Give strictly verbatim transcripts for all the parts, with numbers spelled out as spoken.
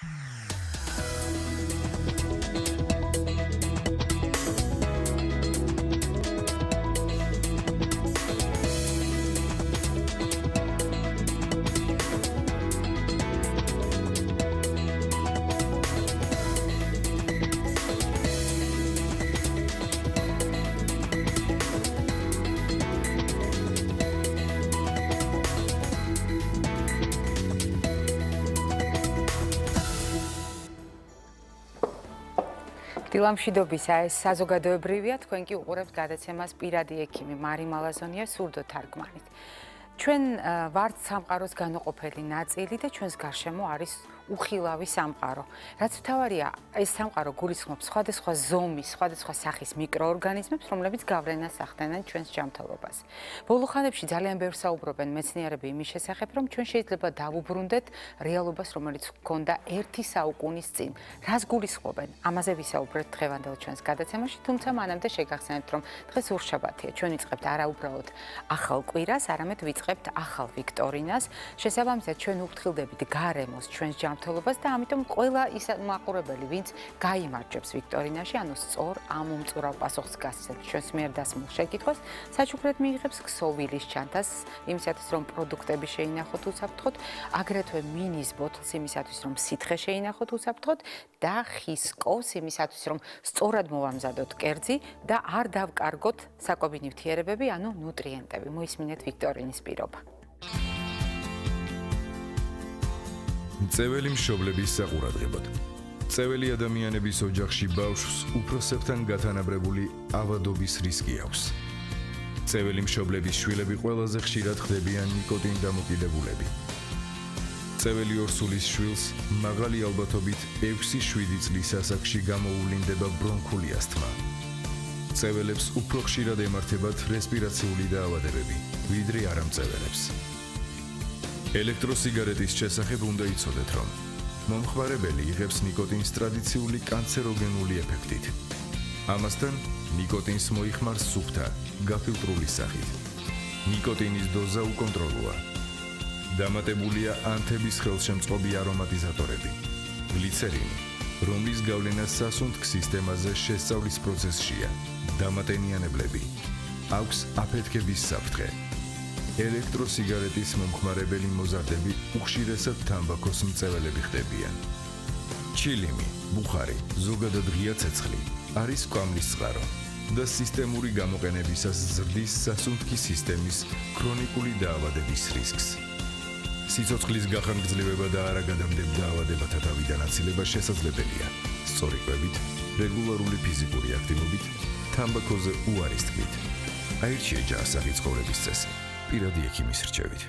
დილამშვიდობისა, ეს საზოგადოებრივია, თქვენ კი უყურებთ გადაცემას პირადი ექიმი მარი მალაზონია სურდო თარგმანით. ჩვენ ვართ სამყაროს განუყოფელი ნაწილი და ჩვენს გარშემო არის უხილავი სამყარო. რაც მთავარია, ეს სამყარო გულისხმობს სხვადასხვა ზომის, სხვადასხვა სახის მიკროორგანიზმებს, რომლებიც გავლენას ახდენენ ჩვენს ჯანმრთელობას. ბოლო ხანებში ძალიან ბევრს საუბრობენ მეცნიერები იმის შესახებ, რომ ჩვენ შეიძლება დავუბრუნდეთ რეალობას, რომელიც ჰქონდა ერთი საუკუნის წინ. რას გულისხმობენ? ამაზე ვისაუბრეთ დღევანდელ ჩვენს გადაცემაში, თუმცა მანამდე შეგახსენებთ, რომ დღეს ორშაბათია, ჩვენ ვიწყებთ არა უბრალოდ ახალ კვირას, არამედ ვიწყებთ ახალ ვიქტორინას. შესაბამისად, ჩვენ უფრთხილდებით გარემოს ჩვენს ჯანმრთელობას და ამიტომ ყველა ის მაყურებელი, ვინც გაიმარჯვებს ვიქტორინაში, ანუ სწორ ამ უმწურავ პასუხს გასცემს ჩვენს მიერ დასმულ შეკითხვას, საჩუქრად მიიღებს ქსოვილის ჩანთას, იმისათვის რომ პროდუქტები შეინახოთ უსაფრთხოდ, აგრეთვე მინის ბოთლს იმისათვის რომ სითხე შეინახოთ უსაფრთხოდ და ხის კოვს იმისათვის რომ სწორად მოვამზადოთ კერძი და არ დავკარგოთ საკვები ნივთიერებები, ანუ ნუტრიენტები. მოისმინეთ ვიქტორინის პირობა. წეველი მშობლების საყურადღებოდ. წეველი ადამიანების ოჯახში ბავშვს უფროსებთან გათანაბრებული ავადობის რისკი აქვს. წეველი მშობლების შვილები ყველაზე ხშირად ხდებიან ნიკოტინ დამოკიდებულები. წეველი ორსულის შვილს მაღალი ალბათობით ექვსი შვიდი წლის ასაკში გამოუვლინდება ბრონქული ასთმა. წეველებს უფრო ხშირად ემართებათ რესპირაციული დაავადებები, ვიდრე არამწეველებს. ელექტროსიგარეტის შესახებ უნდა იცოდეთ, რომ მომხმარებელი იღებს ნიკოტინს ტრადიციული კანცეროგენული ეფექტით. ამასთან ნიკოტინს მოიხმარს სუფთა, გაფილტრული სახით. ნიკოტინის დოზა უკონტროლოა. დამატებულია ანთების ხელშემწყობი არომატიზატორები, გლიცერინი, რომლის გავლენა სასუნთქ სისტემაზე შესწავლის პროცესშია, დამატენიანებლები, აქვს აფეთქების საფრთხე. ელექტროსიგარეტის მომხმარებელი მოზარდები უხშირესად თამბაქოს მწეველები ხდებიან. ჩილიმი, ბუხარი, ზოგადად ღია ცეცხლი არის კვამლის წყარო და სისტემური გამოყენებისას ზრდის სასუნთქი სისტემის ქრონიკული დაავადების რისკს. სიცოცხლის გახანგრძლივება და არაგადამდებ დაავადებათა თავიდან აცილება შესაძლებელია სწორი კვებით, რეგულარული ფიზიკური აქტივობით, თამბაქოზე უარის თქმით. აირჩიე ჯანსაღი ცხოვრების წესი. პირადი ექიმის რჩევით.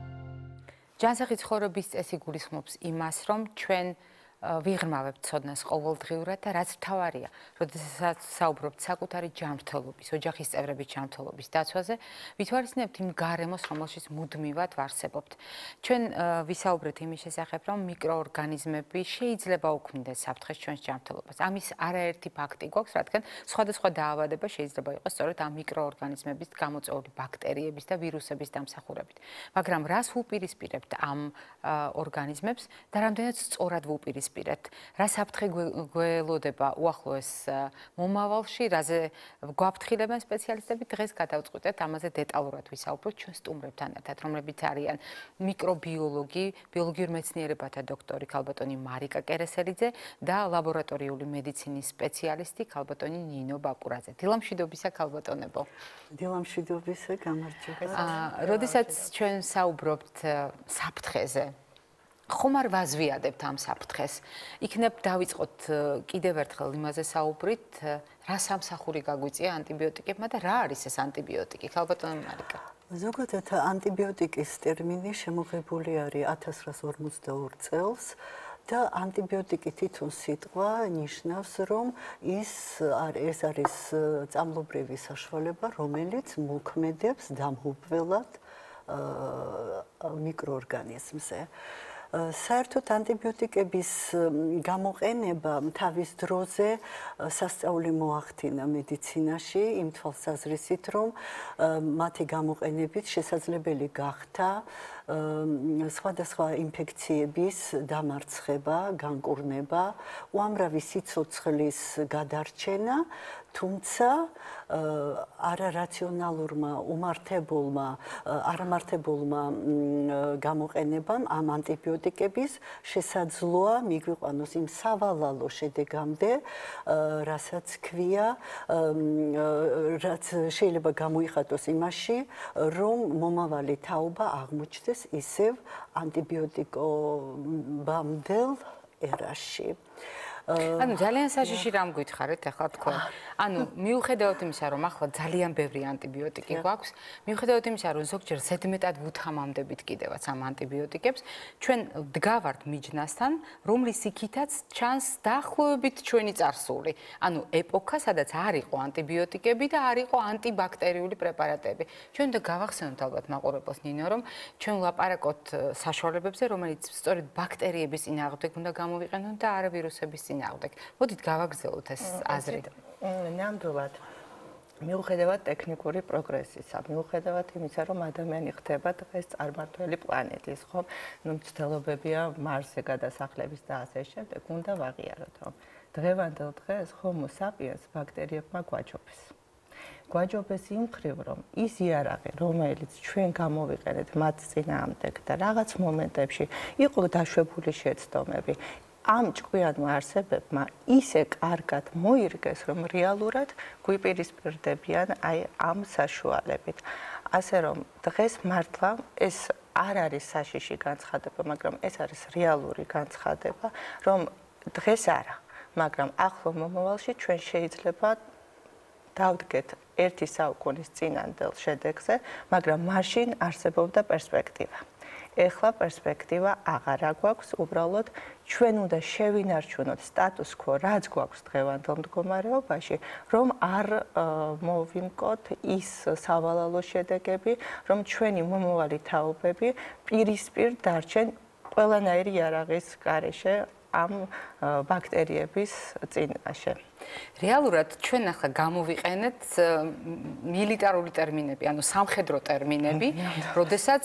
ჯანსაღი ცხოვრების წესი გულისხმობს იმას, რომ ჩვენ ვიღრმავებთ ცოდნას ყოველდღიურად და რაც მთავარია, როდესაც საუბრობთ საკუთარი ჯანმრთელობის, ოჯახის წევრების ჯანმრთელობის დაცვაზე, ვითვალისწინებთ იმ გარემოს, რომელშიც მუდმივად ვარსებობთ. ჩვენ ვისაუბრეთ იმის შესახებ, რომ მიკროორგანიზმები შეიძლება უქმნიდეს საფრთხეს ჩვენს ჯანმრთელობას. ამის არაერთი ფაქტი გვაქვს, რადგან სხვადასხვა დაავადება შეიძლება იყოს სწორედ ამ მიკროორგანიზმების გამოწვეული ბაქტერიების და ვირუსების დამსახურებით. მაგრამ რას ვუპირისპირებთ ამ ორგანიზმებს და რამდენად სწორად ვუპირისპირებთ? რა საფრთხე გველოდება უახლოეს მომავალში, რაზე გვაფრთხილებენ სპეციალისტები, დღეს გადავწყვიტეთ ამაზე დეტალურად ვისაუბროთ ჩვენ სტუმრებთან ერთად, რომლებიც არიან მიკრობიოლოგი, ბიოლოგიურ მეცნიერებათა დოქტორი ქალბატონი მარიკა კერესელიძე და ლაბორატორიული მედიცინის სპეციალისტი ქალბატონი ნინო ბაკურაძე. დილამშვიდობისა ქალბატონებო. დილამშვიდობისა, გამარჯობა. როდესაც ჩვენ საუბრობთ საფრთხეზე, ხომ არ ვაზვიადებთ ამ საფრთხეს. იქნებ დავიწყოთ კიდევ ერთხელ იმაზე საუბრით, რა სამსახური გაგვიწია ანტიბიოტიკებმა და რა არის ეს ანტიბიოტიკი? ქალბატონი მარიკა. ზოგადად ანტიბიოტიკის ტერმინი შემოღებული არის ათას რვაას ორმოცდაორ წელს და ანტიბიოტიკი თვითონ სიტყვა ნიშნავს, რომ ის ეს არის წამლობრივი საშუალება, რომელიც მოქმედებს დამღუპველად მიკროორგანიზმზე. საერთოდ ანტიბიოტიკების გამოყენება თავის დროზე სასწაული მოახდინა მედიცინაში იმ თვალსაზრისით, რომ მათი გამოყენებით შესაძლებელი გახდა სხვადასხვა ინფექციების დამარცხება, განკურნება, უამრავი სიცოცხლის გადარჩენა, თუმცა არარაციონალურმა, უმართებულმა, არამართებულმა გამოყენებამ ამ ანტიბიოტიკების შესაძლოა მიგვიყვანოს იმ სავალალო შედეგამდე, რასაც ქვია, რაც შეიძლება გამოიხატოს იმაში, რომ მომავალი თაობა აღმოჩნდეს ისევ ანტიბიოტიკობამდელ ერაში. ანუ ძალიან საშიში რამ გითხარით ახლა თქვენ. ანუ მიუხედავად იმისა, რომ ახლა ძალიან ბევრი ანტიბიოტიკი გვაქვს, მიუხედავად იმისა, რომ ზოგჯერ ზედმეტად ვუთამამდებით კიდევაც ამ ანტიბიოტიკებს, ჩვენ დგავართ მიჯნასთან, რომლის იქითაც ჩანს დაახლოებით ჩვენი წარსული. ანუ ეპოქა, სადაც არ იყო ანტიბიოტიკები და არ იყო ანტიბაქტერიული პრეპარატები. ჩვენ უნდა გავახსენოთ ალბათ მაყურებელს ნინო, რომ ჩვენ ვლაპარაკობთ საშუალებებზე, რომელიც სწორედ ბაქტერიების წინააღმდეგ უნდა გამოვიყენოთ და არა ვირუსების წინააღმდეგ. მოდით გავაგრძელოთ ეს აზრი. ნამდვილად. მიუხედავად ტექნიკური პროგრესისა, მიუხედავად იმისა, რომ ადამიანი ხდება დღეს წარმართველი პლანეტის, ხომ? ნუ მცდელობებია მარსზე გადასახლების და ასე შემდეგ, უნდა ვაღიაროთ, რომ დღევანდელ დღეს ჰომო საპიენს ბაქტერიებმა გვაჯობეს. გვაჯობეს იმ მხრივ, რომ ის იარაღი, რომელიც ჩვენ გამოვიყენეთ მათ წინააღმდეგ და რაღაც მომენტებში იყო დაშვებული შეცდომები, ამ ჭკვიანმა არსებებმა ისე კარგად მოირგეს, რომ რეალურად გვიპირისპირდებიან აი ამ საშუალებით. ასე რომ დღეს მართლა ეს არ არის საშიში განცხადება, მაგრამ ეს არის რეალური განცხადება, რომ დღეს არა, მაგრამ ახლო მომავალში ჩვენ შეიძლება დავდგეთ ერთი საუკუნის წინანდელ შედეგზე, მაგრამ მაშინ არსებობდა პერსპექტივა. ეხლა პერსპექტივა აღარა გვაქვს, უბრალოდ ჩვენ უნდა შევინარჩუნოთ სტატუს quo, რაც გვაქვს დღევანდელ მდგომარეობაში, რომ არ მოვიმკოთ ის სავალალო შედეგები, რომ ჩვენი მომავალი თაობები პირისპირ დარჩენ ყველანაირი იარაღის გარეშე ამ ბაქტერიების წინაშე. რეალურად ჩვენ ახლა გამოვიყენეთ მილიტარული ტერმინები, ანუ სამხედრო ტერმინები, როდესაც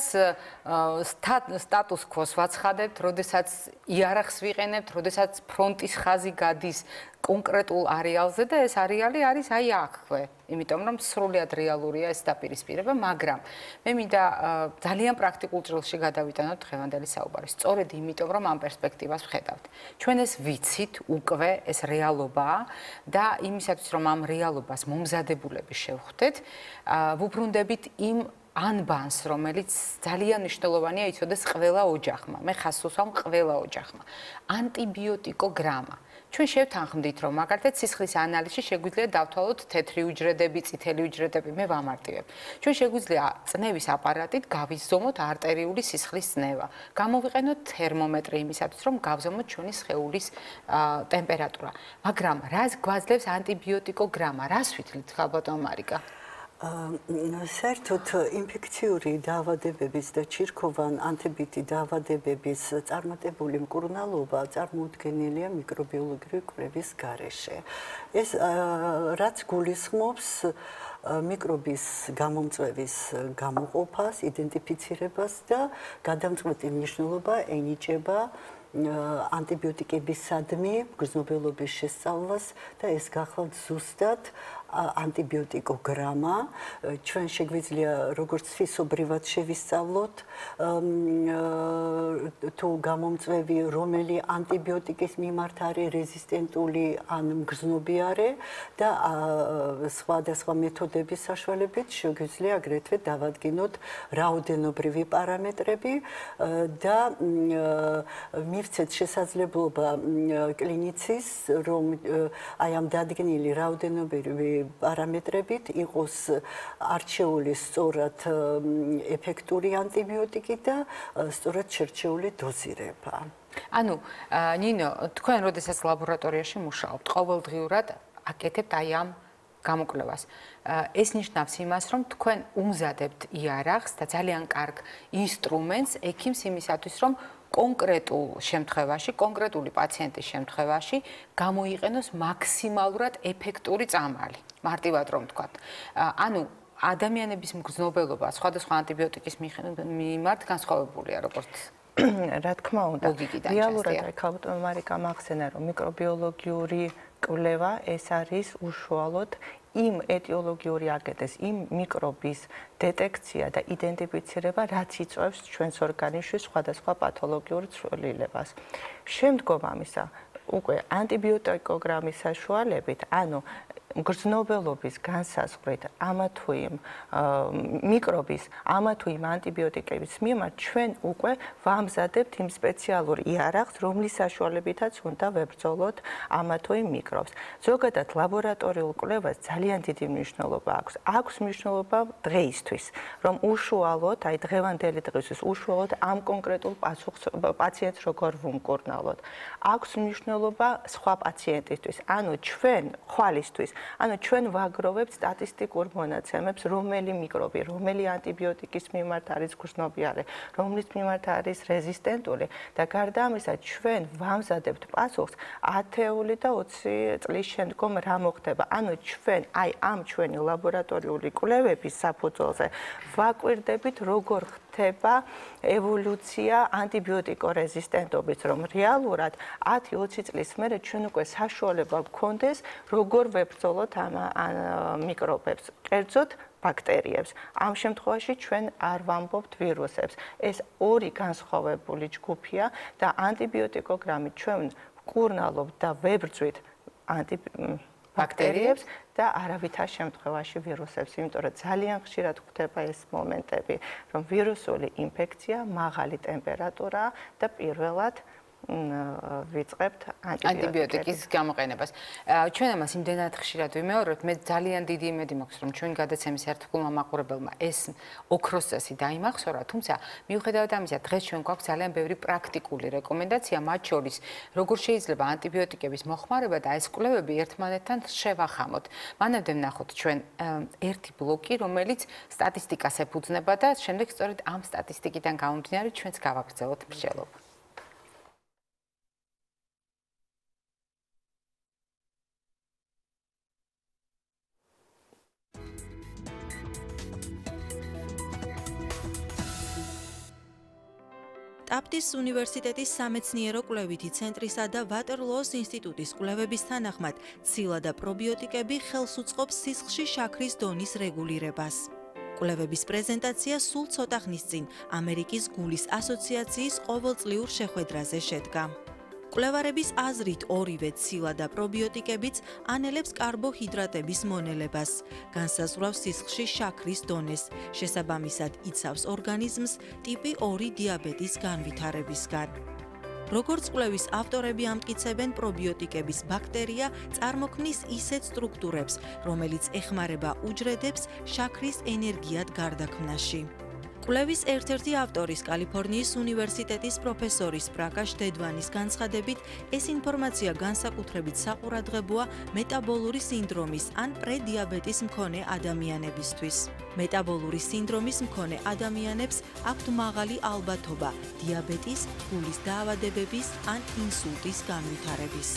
სტატუს quo-ს ვაცხადებთ, როდესაც იარაღს ვიყენებთ, როდესაც ფრონტის ხაზი გადის კონკრეტულ არეალზე და ეს არეალი არის აი აქვე. იმიტომ რომ სრულად რეალურია ეს დაპირისპირება, მაგრამ მე მინდა ძალიან პრაქტიკულ ჭრილში გადავიტანოთ დღევანდელი საუბარი. სწორედ იმიტომ რომ ამ პერსპექტივას ვხედავთ. ჩვენ ეს ვიცით უკვე, ეს რეალობაა და იმისათვის რომ ამ რეალობას მომზადებულები შევხვდეთ, ვუბრუნდებით იმ ანბანს, რომელიც ძალიან მნიშვნელოვანია იცოდეს ყველა ოჯახმა. მე ხას უსვამ ყველა ოჯახმა. ანტიბიოტიკოგრამა. ჩვენ შევთანხმდით, რომ მაგალითად სისხლის ანალიზში შეგვიძლია დავთვალოთ თეთრი უჯრედები, წითელი უჯრედები, მე ვამარტივებ. ჩვენ შეგვიძლია წნევის აპარატით გავიზომოთ არტერიული სისხლის წნევა. გამოვიყენოთ თერმომეტრი იმისათვის, რომ გავზომოთ ჩვენი სხეულის ტემპერატურა. მაგრამ რას გვაძლევს ანტიბიოტიკოგრამა? რას ვითვლით, ხალბატონო მარიკა? საერთოდ ინფექციური დაავადებების და ჩირქოვან ანთებითი დაავადებების წარმატებული მკურნალობა წარმოუდგენელია მიკრობიოლოგიური კვლევის გარეშე. ეს რაც გულისხმობს მიკრობის გამომწვევის გამოყოფას, იდენტიფიცირებას და გადამწყვეტი მნიშვნელობა ენიჭება ანტიბიოტიკებისადმი გრძნობელობის შესწავლას და ეს გახლავთ ზუსტად ანტიბიოტიკოგრამა. ჩვენ შეგვიძლია როგორც თვისობრივად შევისწავლოთ თუ გამომწვევი რომელი ანტიბიოტიკის მიმართ არის რეზისტენტული ან მგრძნობი არის და სხვადასხვა მეთოდების საშუალებით შეგვიძლია აგრეთვე დავადგინოთ რაოდენობრივი პარამეტრები და მივცეთ შესაძლებლობა კლინიცის, რომ აი ამ დადგენილი რაოდენობრივი პარამეტრებით იყოს არჩეული სწორად ეფექტური ანტიბიოტიკი და სწორად შერჩეული დოზირება. ანუ ნინო, თქვენ როდესაც ლაბორატორიაში მუშაობთ, ყოველდღიურად აკეთებთ აი ამ გამოკვლევას. ეს ნიშნავს იმას, რომ თქვენ უმზადებთ იარაღს და ძალიან კარგ ინსტრუმენტს ექიმს იმისათვის, რომ კონკრეტულ შემთხვევაში, კონკრეტული პაციენტის შემთხვევაში გამოიყენოს მაქსიმალურად ეფექტური წამალი. მარტივად რომ ვთქვათ. ანუ ადამიანების მგრძნობელობა სხვადასხვა ანტიბიოტიკის მიმართ განსხვავებულია, როგორც რა თქმა უნდა, რეალურად აი ქალბატონო მარიკამ ახსენა, რომ მიკრობიოლოგიური კვლევა ეს არის უშუალოდ იმ ეტიოლოგიური აგენტის, იმ მიკრობის დეტექცია და იდენტიფიცირება, რაც იწვევს ჩვენს ორგანიზმში სხვადასხვა პათოლოგიურ ცვლილებას. შემდგომ ამისა, უკვე ანტიბიოტიკოგრამის საშუალებით, ანუ მგრძნობელობის განსაზღვრით ამა თუ იმ მიკრობის, ამა თუ იმ ანტიბიოტიკების მიმართ ჩვენ უკვე ვამზადებთ იმ სპეციალურ იარაღს, რომლის საშუალებითაც უნდა ვებრძოლოთ ამა თუ იმ მიკრობს. ზოგადად ლაბორატორიულ კვლევას ძალიან დიდი მნიშვნელობა აქვს. აქვს მნიშვნელობა დღეისთვის, რომ უშუალოდ, აი დღევანდელი დღისთვის, უშუალოდ ამ კონკრეტულ პასუხს პაციენტს როგორ ვუმკურნალოთ. აქვს მნიშვნელობა სხვა პაციენტისთვის, ანუ ჩვენ ხვალისთვის ანუ ჩვენ ვაგროვებთ სტატისტიკურ მონაცემებს, რომელი მიკრობი, რომელი ანტიბიოტიკის მიმართ არის გრძნობიარე, რომლის მიმართ არის რეზისტენტული და გარდა ამისა ჩვენ ვამზადებთ პასუხს ათეული და ოცი წლის შემდგომ რა მოხდება. ანუ ჩვენ აი ამ ჩვენი ლაბორატორიული კვლევების საფუძველზე ვაკვირდებით როგორ ხდება ევოლუცია ანტიბიოტიკორეზისტენტობის, რომ რეალურად ათი ოცი წლის მერე ჩვენ უკვე საშუალება გვქონდეს როგორ ვებრძოლოთ ამ მიკრობებს, კერძოდ ბაქტერიებს. ამ შემთხვევაში ჩვენ არ ვამბობთ ვირუსებს. ეს ორი განსხვავებული ჯგუფია და ანტიბიოტიკოგრამით ჩვენ ვკურნალობთ და ვებრძვით ანტიბაქტერიებს და არავითარ შემთხვევაში ვირუსებს, იმიტომ რომ ძალიან ხშირად ხდება ეს მომენტები, რომ ვირუსული ინფექცია, მაღალი ტემპერატურა და პირველად ვიწყებთ ანტიბიოტიკის გამოყენებას. ჩვენ ამას იმდენად ხშირად ვიმეორებთ, მე ძალიან დიდი იმედი მაქვს, რომ ჩვენ გადაცემის ერთგულმა მაყურებელმა ეს ოქროს წესი დაიმახსოვრა, თუმცა მიუხედავად ამისა, დღეს ჩვენ გვაქვს ძალიან ბევრი პრაქტიკული რეკომენდაცია, მათ შორის როგორ შეიძლება ანტიბიოტიკების მოხმარება და ეს კვლევები ერთმანეთთან შევახამოთ. მანამდე ვნახოთ ჩვენ ერთი ბლოკი, რომელიც სტატისტიკას ეფუძნება და შემდეგ სწორედ ამ სტატისტიკიდან გამომდინარე ჩვენც გავაგრძელოთ მსჯელობა. ტაფტის უნივერსიტეტის სამეცნიერო კვლევითი ცენტრისა და ვატერლოოს ინსტიტუტის კვლევების თანახმად, ცილა და პრობიოტიკები ხელს უწყობს სისხლში შაქრის დონის რეგულირებას. კვლევების პრეზენტაცია სულ ცოტა ხნის წინ ამერიკის გულის ასოციაციის ყოველწლიურ შეხვედრაზე შედგა. კვლევარების აზრით ორივე ცილა და პრობიოტიკებიც ანელებს კარბოჰიდრატების მონელებას, განსაზღვრავს სისხლში შაქრის დონეს, შესაბამისად იცავს ორგანიზმს ტიპი ორი დიაბეტის განვითარებისგან. როგორც კვლევის ავტორები ამტკიცებენ, პრობიოტიკების ბაქტერია წარმოქმნის ისეთ სტრუქტურებს, რომელიც ეხმარება უჯრედებს შაქრის ენერგიად გარდაქმნაში. კვლევის ერთ-ერთი ავტორის კალიფორნიის უნივერსიტეტის პროფესორის პრაკაშ დედვანის განცხადებით, ეს ინფორმაცია განსაკუთრებით საყურადღებოა მეტაბოლური სინდრომის ან პრედიაბეტის მქონე ადამიანებისთვის. მეტაბოლური სინდრომის მქონე ადამიანებს აქვთ მაღალი ალბათობა დიაბეტის, გულის დაავადებების ან ინსულტის განვითარების.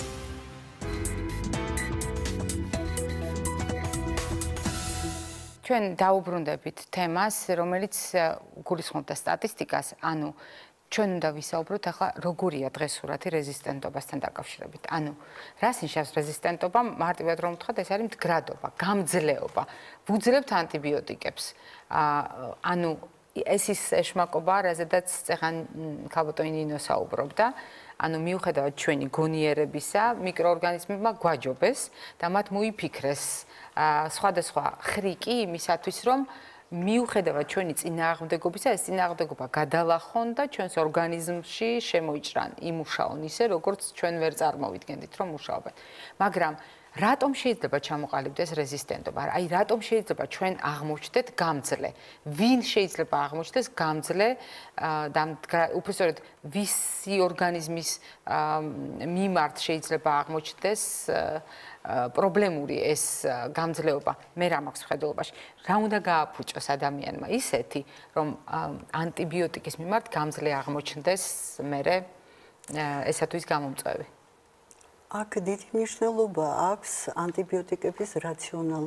ჩვენ დაუბრუნდებით თემას, რომელიც გულისხმობდა სტატისტიკას, ანუ ჩვენ უნდა ვისაუბროთ ახლა როგორია დღესურათი რეზისტენტობასთან დაკავშირებით. ანუ რას ნიშნავს რეზისტენტობა? მარტივად რომ ვთქვათ, ეს არის მდგრადობა, გამძლეობა. ვუძლებთ ანტიბიოტიკებს. ანუ ეს ის ეშმაკობა, რაზედაც წეხან ქალბატონი ნინო საუბრობდა. ანუ მიუხედავად ჩვენი გონიერებისა, მიკროორგანიზმებმა გვაჯობეს და მათ მოიფიქრეს სხვადასხვა ხრიკი იმისათვის, რომ მიუხედავად ჩვენი წინააღმდეგობისა, ეს წინააღმდეგობა გადალახონ და ჩვენს ორგანიზმში შემოიჭრან, იმუშაონ ისე, როგორც ჩვენ ვერ წარმოვიდგენდით, რომ მუშაობენ. მაგრამ რატომ შეიძლება ჩამოყალიბდეს რეზისტენტობა? აი, რატომ შეიძლება ჩვენ აღმოჩნდეთ გამძლე? ვინ შეიძლება აღმოჩნდეს გამძლე და უბრალოდ ვისი ორგანიზმის მიმართ შეიძლება აღმოჩნდეს პრობლემური ეს გამძლეობა? მე რა მაქვს მხედველობაში? რა უნდა გააფუჭოს ადამიანმა? ისეთი, რომ ანტიბიოტიკის მიმართ გამძლე აღმოჩნდეს მერე ესათვის გამომწვევი. აქ დიდი მნიშვნელობა აქვს ანტიბიოტიკების რაციონალურ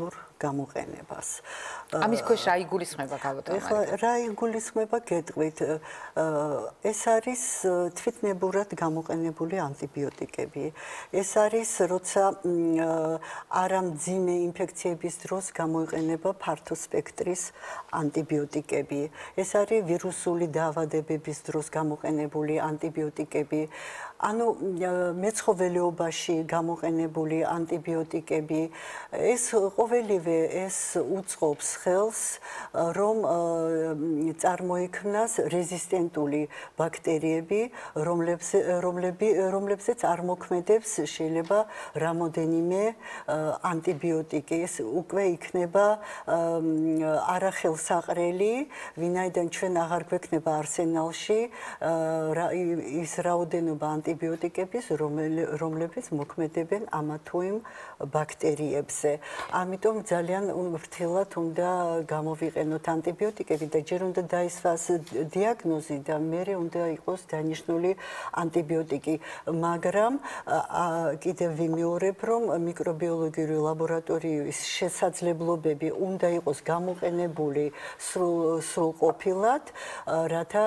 გამოყენებას. ამის ქვეშ რა იგულისხმება ქალბატონო? ეხლა რა იგულისხმება გეტყვით? ეს არის თვითნებურად გამოყენებული ანტიბიოტიკები. ეს არის როცა არამძიმე ინფექციების დროს გამოიყენება ფართო სპექტრის ანტიბიოტიკები. ეს არის ვირუსული დაავადებების დროს გამოყენებული ანტიბიოტიკები. ანუ მეცხოველეობაში გამოყენებული ანტიბიოტიკები. ეს ყოველივე ეს უწყობს ხელს, რომ წარმოიქმნას რეზისტენტული ბაქტერიები, რომლებზეც არ მოქმედებს შეიძლება რამოდენიმე ანტიბიოტიკი. ეს უკვე იქნება არახელსაყრელი, ვინაიდან ჩვენ აღარ გვექნება არსენალში ის რაოდენობა ანტიბიოტიკების, რომლებიც მოქმედებენ ამა თუ იმ ბაქტერიებზე. ამიტომ ძალიან ფრთხილად უნდა გამოვიყენოთ ანტიბიოტიკები და ჯერ უნდა დაისვას დიაგნოზი და მერე უნდა იყოს დანიშნული ანტიბიოტიკი. მაგრამ კიდევ ვიმეორებ, რომ მიკრობიოლოგიური ლაბორატორიის შესაძლებლობები უნდა იყოს გამოყენებული სრულყოფილად, რათა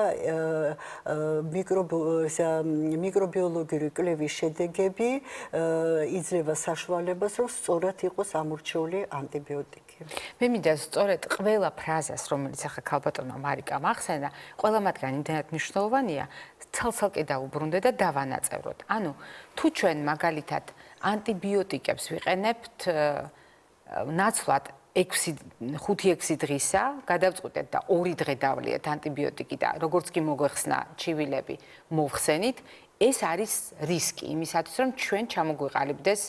მიკრობიოლოგიური კვლევის შედეგები იძლევა საშუალებას, რომ სწორად იყოს ამორჩეული ანტიბიოტიკი. მე მინდა სწორედ ყველა ფრაზას, რომელიც ახლა ქალბატონმა მარიკამ ახსენა, ყველა მათგანი იმდენად მნიშვნელოვანია, ცალ-ცალკე დაუბრუნდე და დავანაწევროთ. ანუ თუ ჩვენ მაგალითად ანტიბიოტიკებს ვიყენებთ ნაცვლად ხუთი ექვსი დღისა, გადავწყვეტეთ და ორი დღე დავლიეთ ანტიბიოტიკი და როგორც კი მოგვეხსნა ჩივილები მოვხსენით, ეს არის რისკი იმისათვის, რომ ჩვენ ჩამოგვიყალიბდეს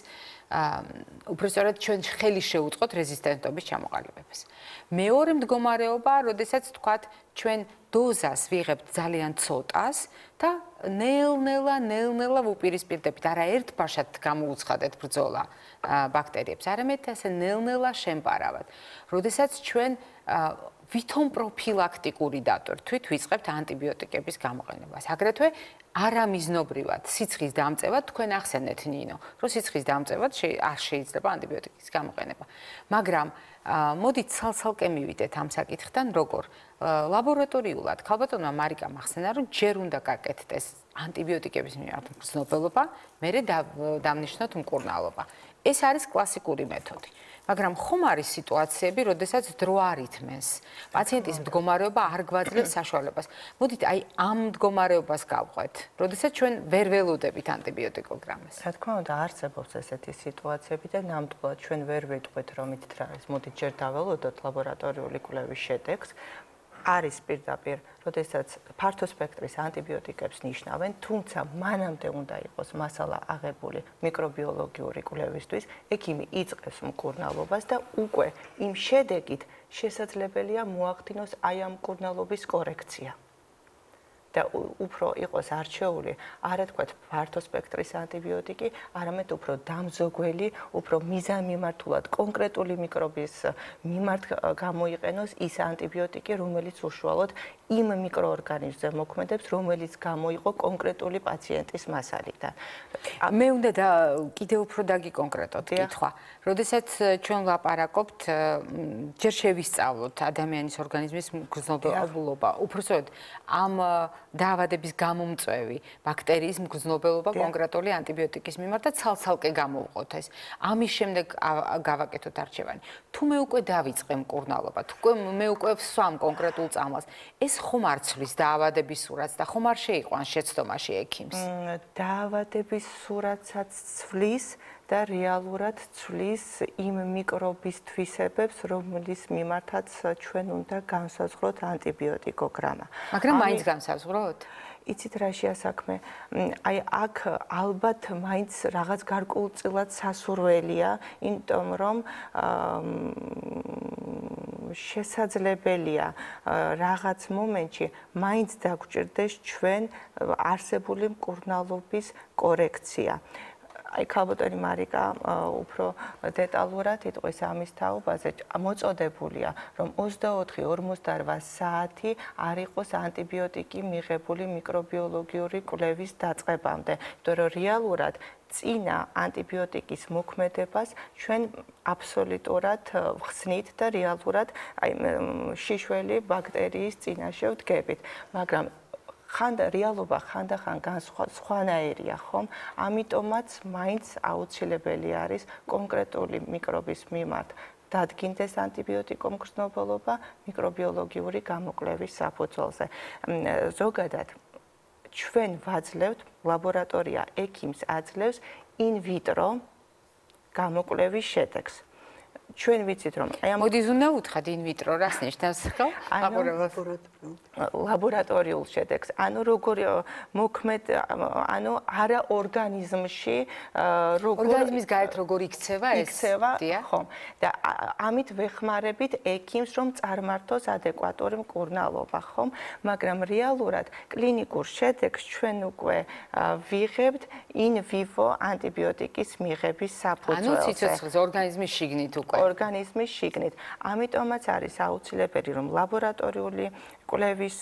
უბრალოდ ჩვენ ხელი შეუწყოთ რეზისტენტობის ჩამოყალიბებას. მეორე მდგომარეობა, როდესაც თქვათ, ჩვენ დოზას ვიღებთ ძალიან ცოტას და ნელ-ნელა, ნელ-ნელა ვუპირისპირდებით, არა ერთ ბაშად გამოუცხადეთ ბრძოლა ბაქტერიებს, არამედ ასე ნელ-ნელა შემპარავად. როდესაც ჩვენ ვითომ პროფილაქტიკური დატვირთვით ვიწყებთ ანტიბიოტიკების გამოყენებას. აგრეთვე არამიზნობრივად სიცხის დამწევად თქვენ ახსენეთ ნინო, რომ სიცხის დამწევად არ შეიძლება ანტიბიოტიკის გამოყენება. მაგრამ მოდით ცალ-ცალკე მივიდეთ ამ საკითხთან, როგორ ლაბორატორიულად ქალბატონმა მარიკამ ახსენა, რომ ჯერ უნდა გაკეთდეს ანტიბიოტიკების მიმართ მგრძნობელობა, მერე დავნიშნოთ მკურნალობა. ეს არის კლასიკური მეთოდი. მაგრამ ხომ არის სიტუაციები, როდესაც დრო არ ითმენს. პაციენტის მდგომარეობა არ გვაძლევს საშუალებას. მოდით აი ამ მდგომარეობას გავყვეთ, როდესაც ჩვენ ვერ ველოდებით ანტიბიოტიკოგრამას. რა თქმა უნდა, არსებობს ესეთი სიტუაციები და ნამდვილად ჩვენ ვერ ვიტყვით, რომ ითით რა არის. მოდით ჯერ დაველოდოთ ლაბორატორიული კვლევის შედეგს. არის პირდაპირ, როდესაც ფართო სპექტრის ანტიბიოტიკებს ნიშნავენ, თუმცა მანამდე უნდა იყოს მასალა აღებული მიკრობიოლოგიური კვლევისთვის, ექიმი იწყებს მკურნალობას და უკვე იმ შედეგით შესაძლებელია მოახდინოს აი ამ მკურნალობის კორექცია. და უფრო იყოს არჩეული, არა თქვათ ფართო სპექტრის ანტიბიოტიკი, არამედ უფრო დამზოგველი, უფრო მიზანმიმართულად კონკრეტული მიკრობის მიმართ გამოიყენოს ის ანტიბიოტიკი, რომელიც უშუალოდ იმ მიკროორგანიზმზე მოქმედებს, რომელიც გამოიყო კონკრეტული პაციენტის მასალიდან. მე უნდა და კიდევ უფრო დაგიკონკრეტოთ კითხვა. როდესაც ჩვენ ვლაპარაკობთ, ჯერ შევისწავლოთ ადამიანის ორგანიზმის მგრძნობელობა, უпростоოდ ამ დაავადების გამომწვევი ბაქტერიის მგრძნობელობა კონკრეტული ანტიბიოტიკის მიმართ და ცალ-ცალკე გამოვყოთ ეს. ამის შემდეგ გავაკეთოთ არჩევანი. თუ მე უკვე დავიწყე მკურნალობა, თუ მე უკვე ვსვამ კონკრეტულ წამალს, ეს ხომ არ ცვლის დაავადების სურათს და ხომ არ შეიყვანს შეცდომაში ექიმს? დაავადების სურათსაც ცვლის და რეალურად ცვლის იმ მიკრობის თვისებებს, რომლის მიმართაც ჩვენ უნდა განსაზღვროთ ანტიბიოტიკოგრამა. მაგრამ მაინც განსაზღვროთ? იცით რაშია საქმე? აი აქ ალბათ მაინც რაღაც გარკვეულწილად სასურველია, იმიტომ რომ შესაძლებელია რაღაც მომენტში მაინც დაგვჭირდეს ჩვენ არსებული მკურნალობის კორექცია. აი ქალბატონი მარიკა უფრო დეტალურად იტყვის ამის თაობაზე. მოწოდებულია, რომ ოცდაოთხი ორმოცდაორ საათი არ იყოს ანტიბიოტიკი მიღებული მიკრობიოლოგიური კვლევის დაწყებამდე. იმიტომ რომ რეალურად წინა ანტიბიოტიკის მოქმედებას ჩვენ აბსოლუტურად ვხსნით და რეალურად აი შიშველი ბაქტერიის წინაშე ვდგებით. მაგრამ ხანდა რეალობა ხანდახან სხვანაირია, ხომ? ამიტომაც მაინც აუცილებელი არის კონკრეტული მიკრობის მიმართ დადგინდეს ანტიბიოტიკომგრძნობელობა მიკრობიოლოგიური გამოკვლევის საფუძველზე. ზოგადად ჩვენ ვაძლევთ, ლაბორატორია ექიმს აძლევს in vitro გამოკვლევის შედეგს. ჩვენ ვიცით რომ აი ამ მოდი ზუნა უთხრათ in vitro რას ნიშნავს ხო? ლაბორატორიულ შედეგს. ანუ როგორ მოქმედ ანუ არა ორგანიზმში როგორ ორგანიზმის გარეთ როგორ იქცევა ეს? იქცევა, ხო. და ამით ვეხმარებით ექიმს რომ წარმართოს ადეკვატური მკურნალობა, ხომ? მაგრამ რეალურად კლინიკურ შედეგს ჩვენ უკვე ვიღებთ in vivo ანტიბიოტიკის მიღების საფუძველზე. ანუ სიცოცხლეზე ორგანიზმის შიგნით უკვე ორგანიზმის შიგნით. ამიტომაც არის აუცილებელი, რომ ლაბორატორიული კვლევის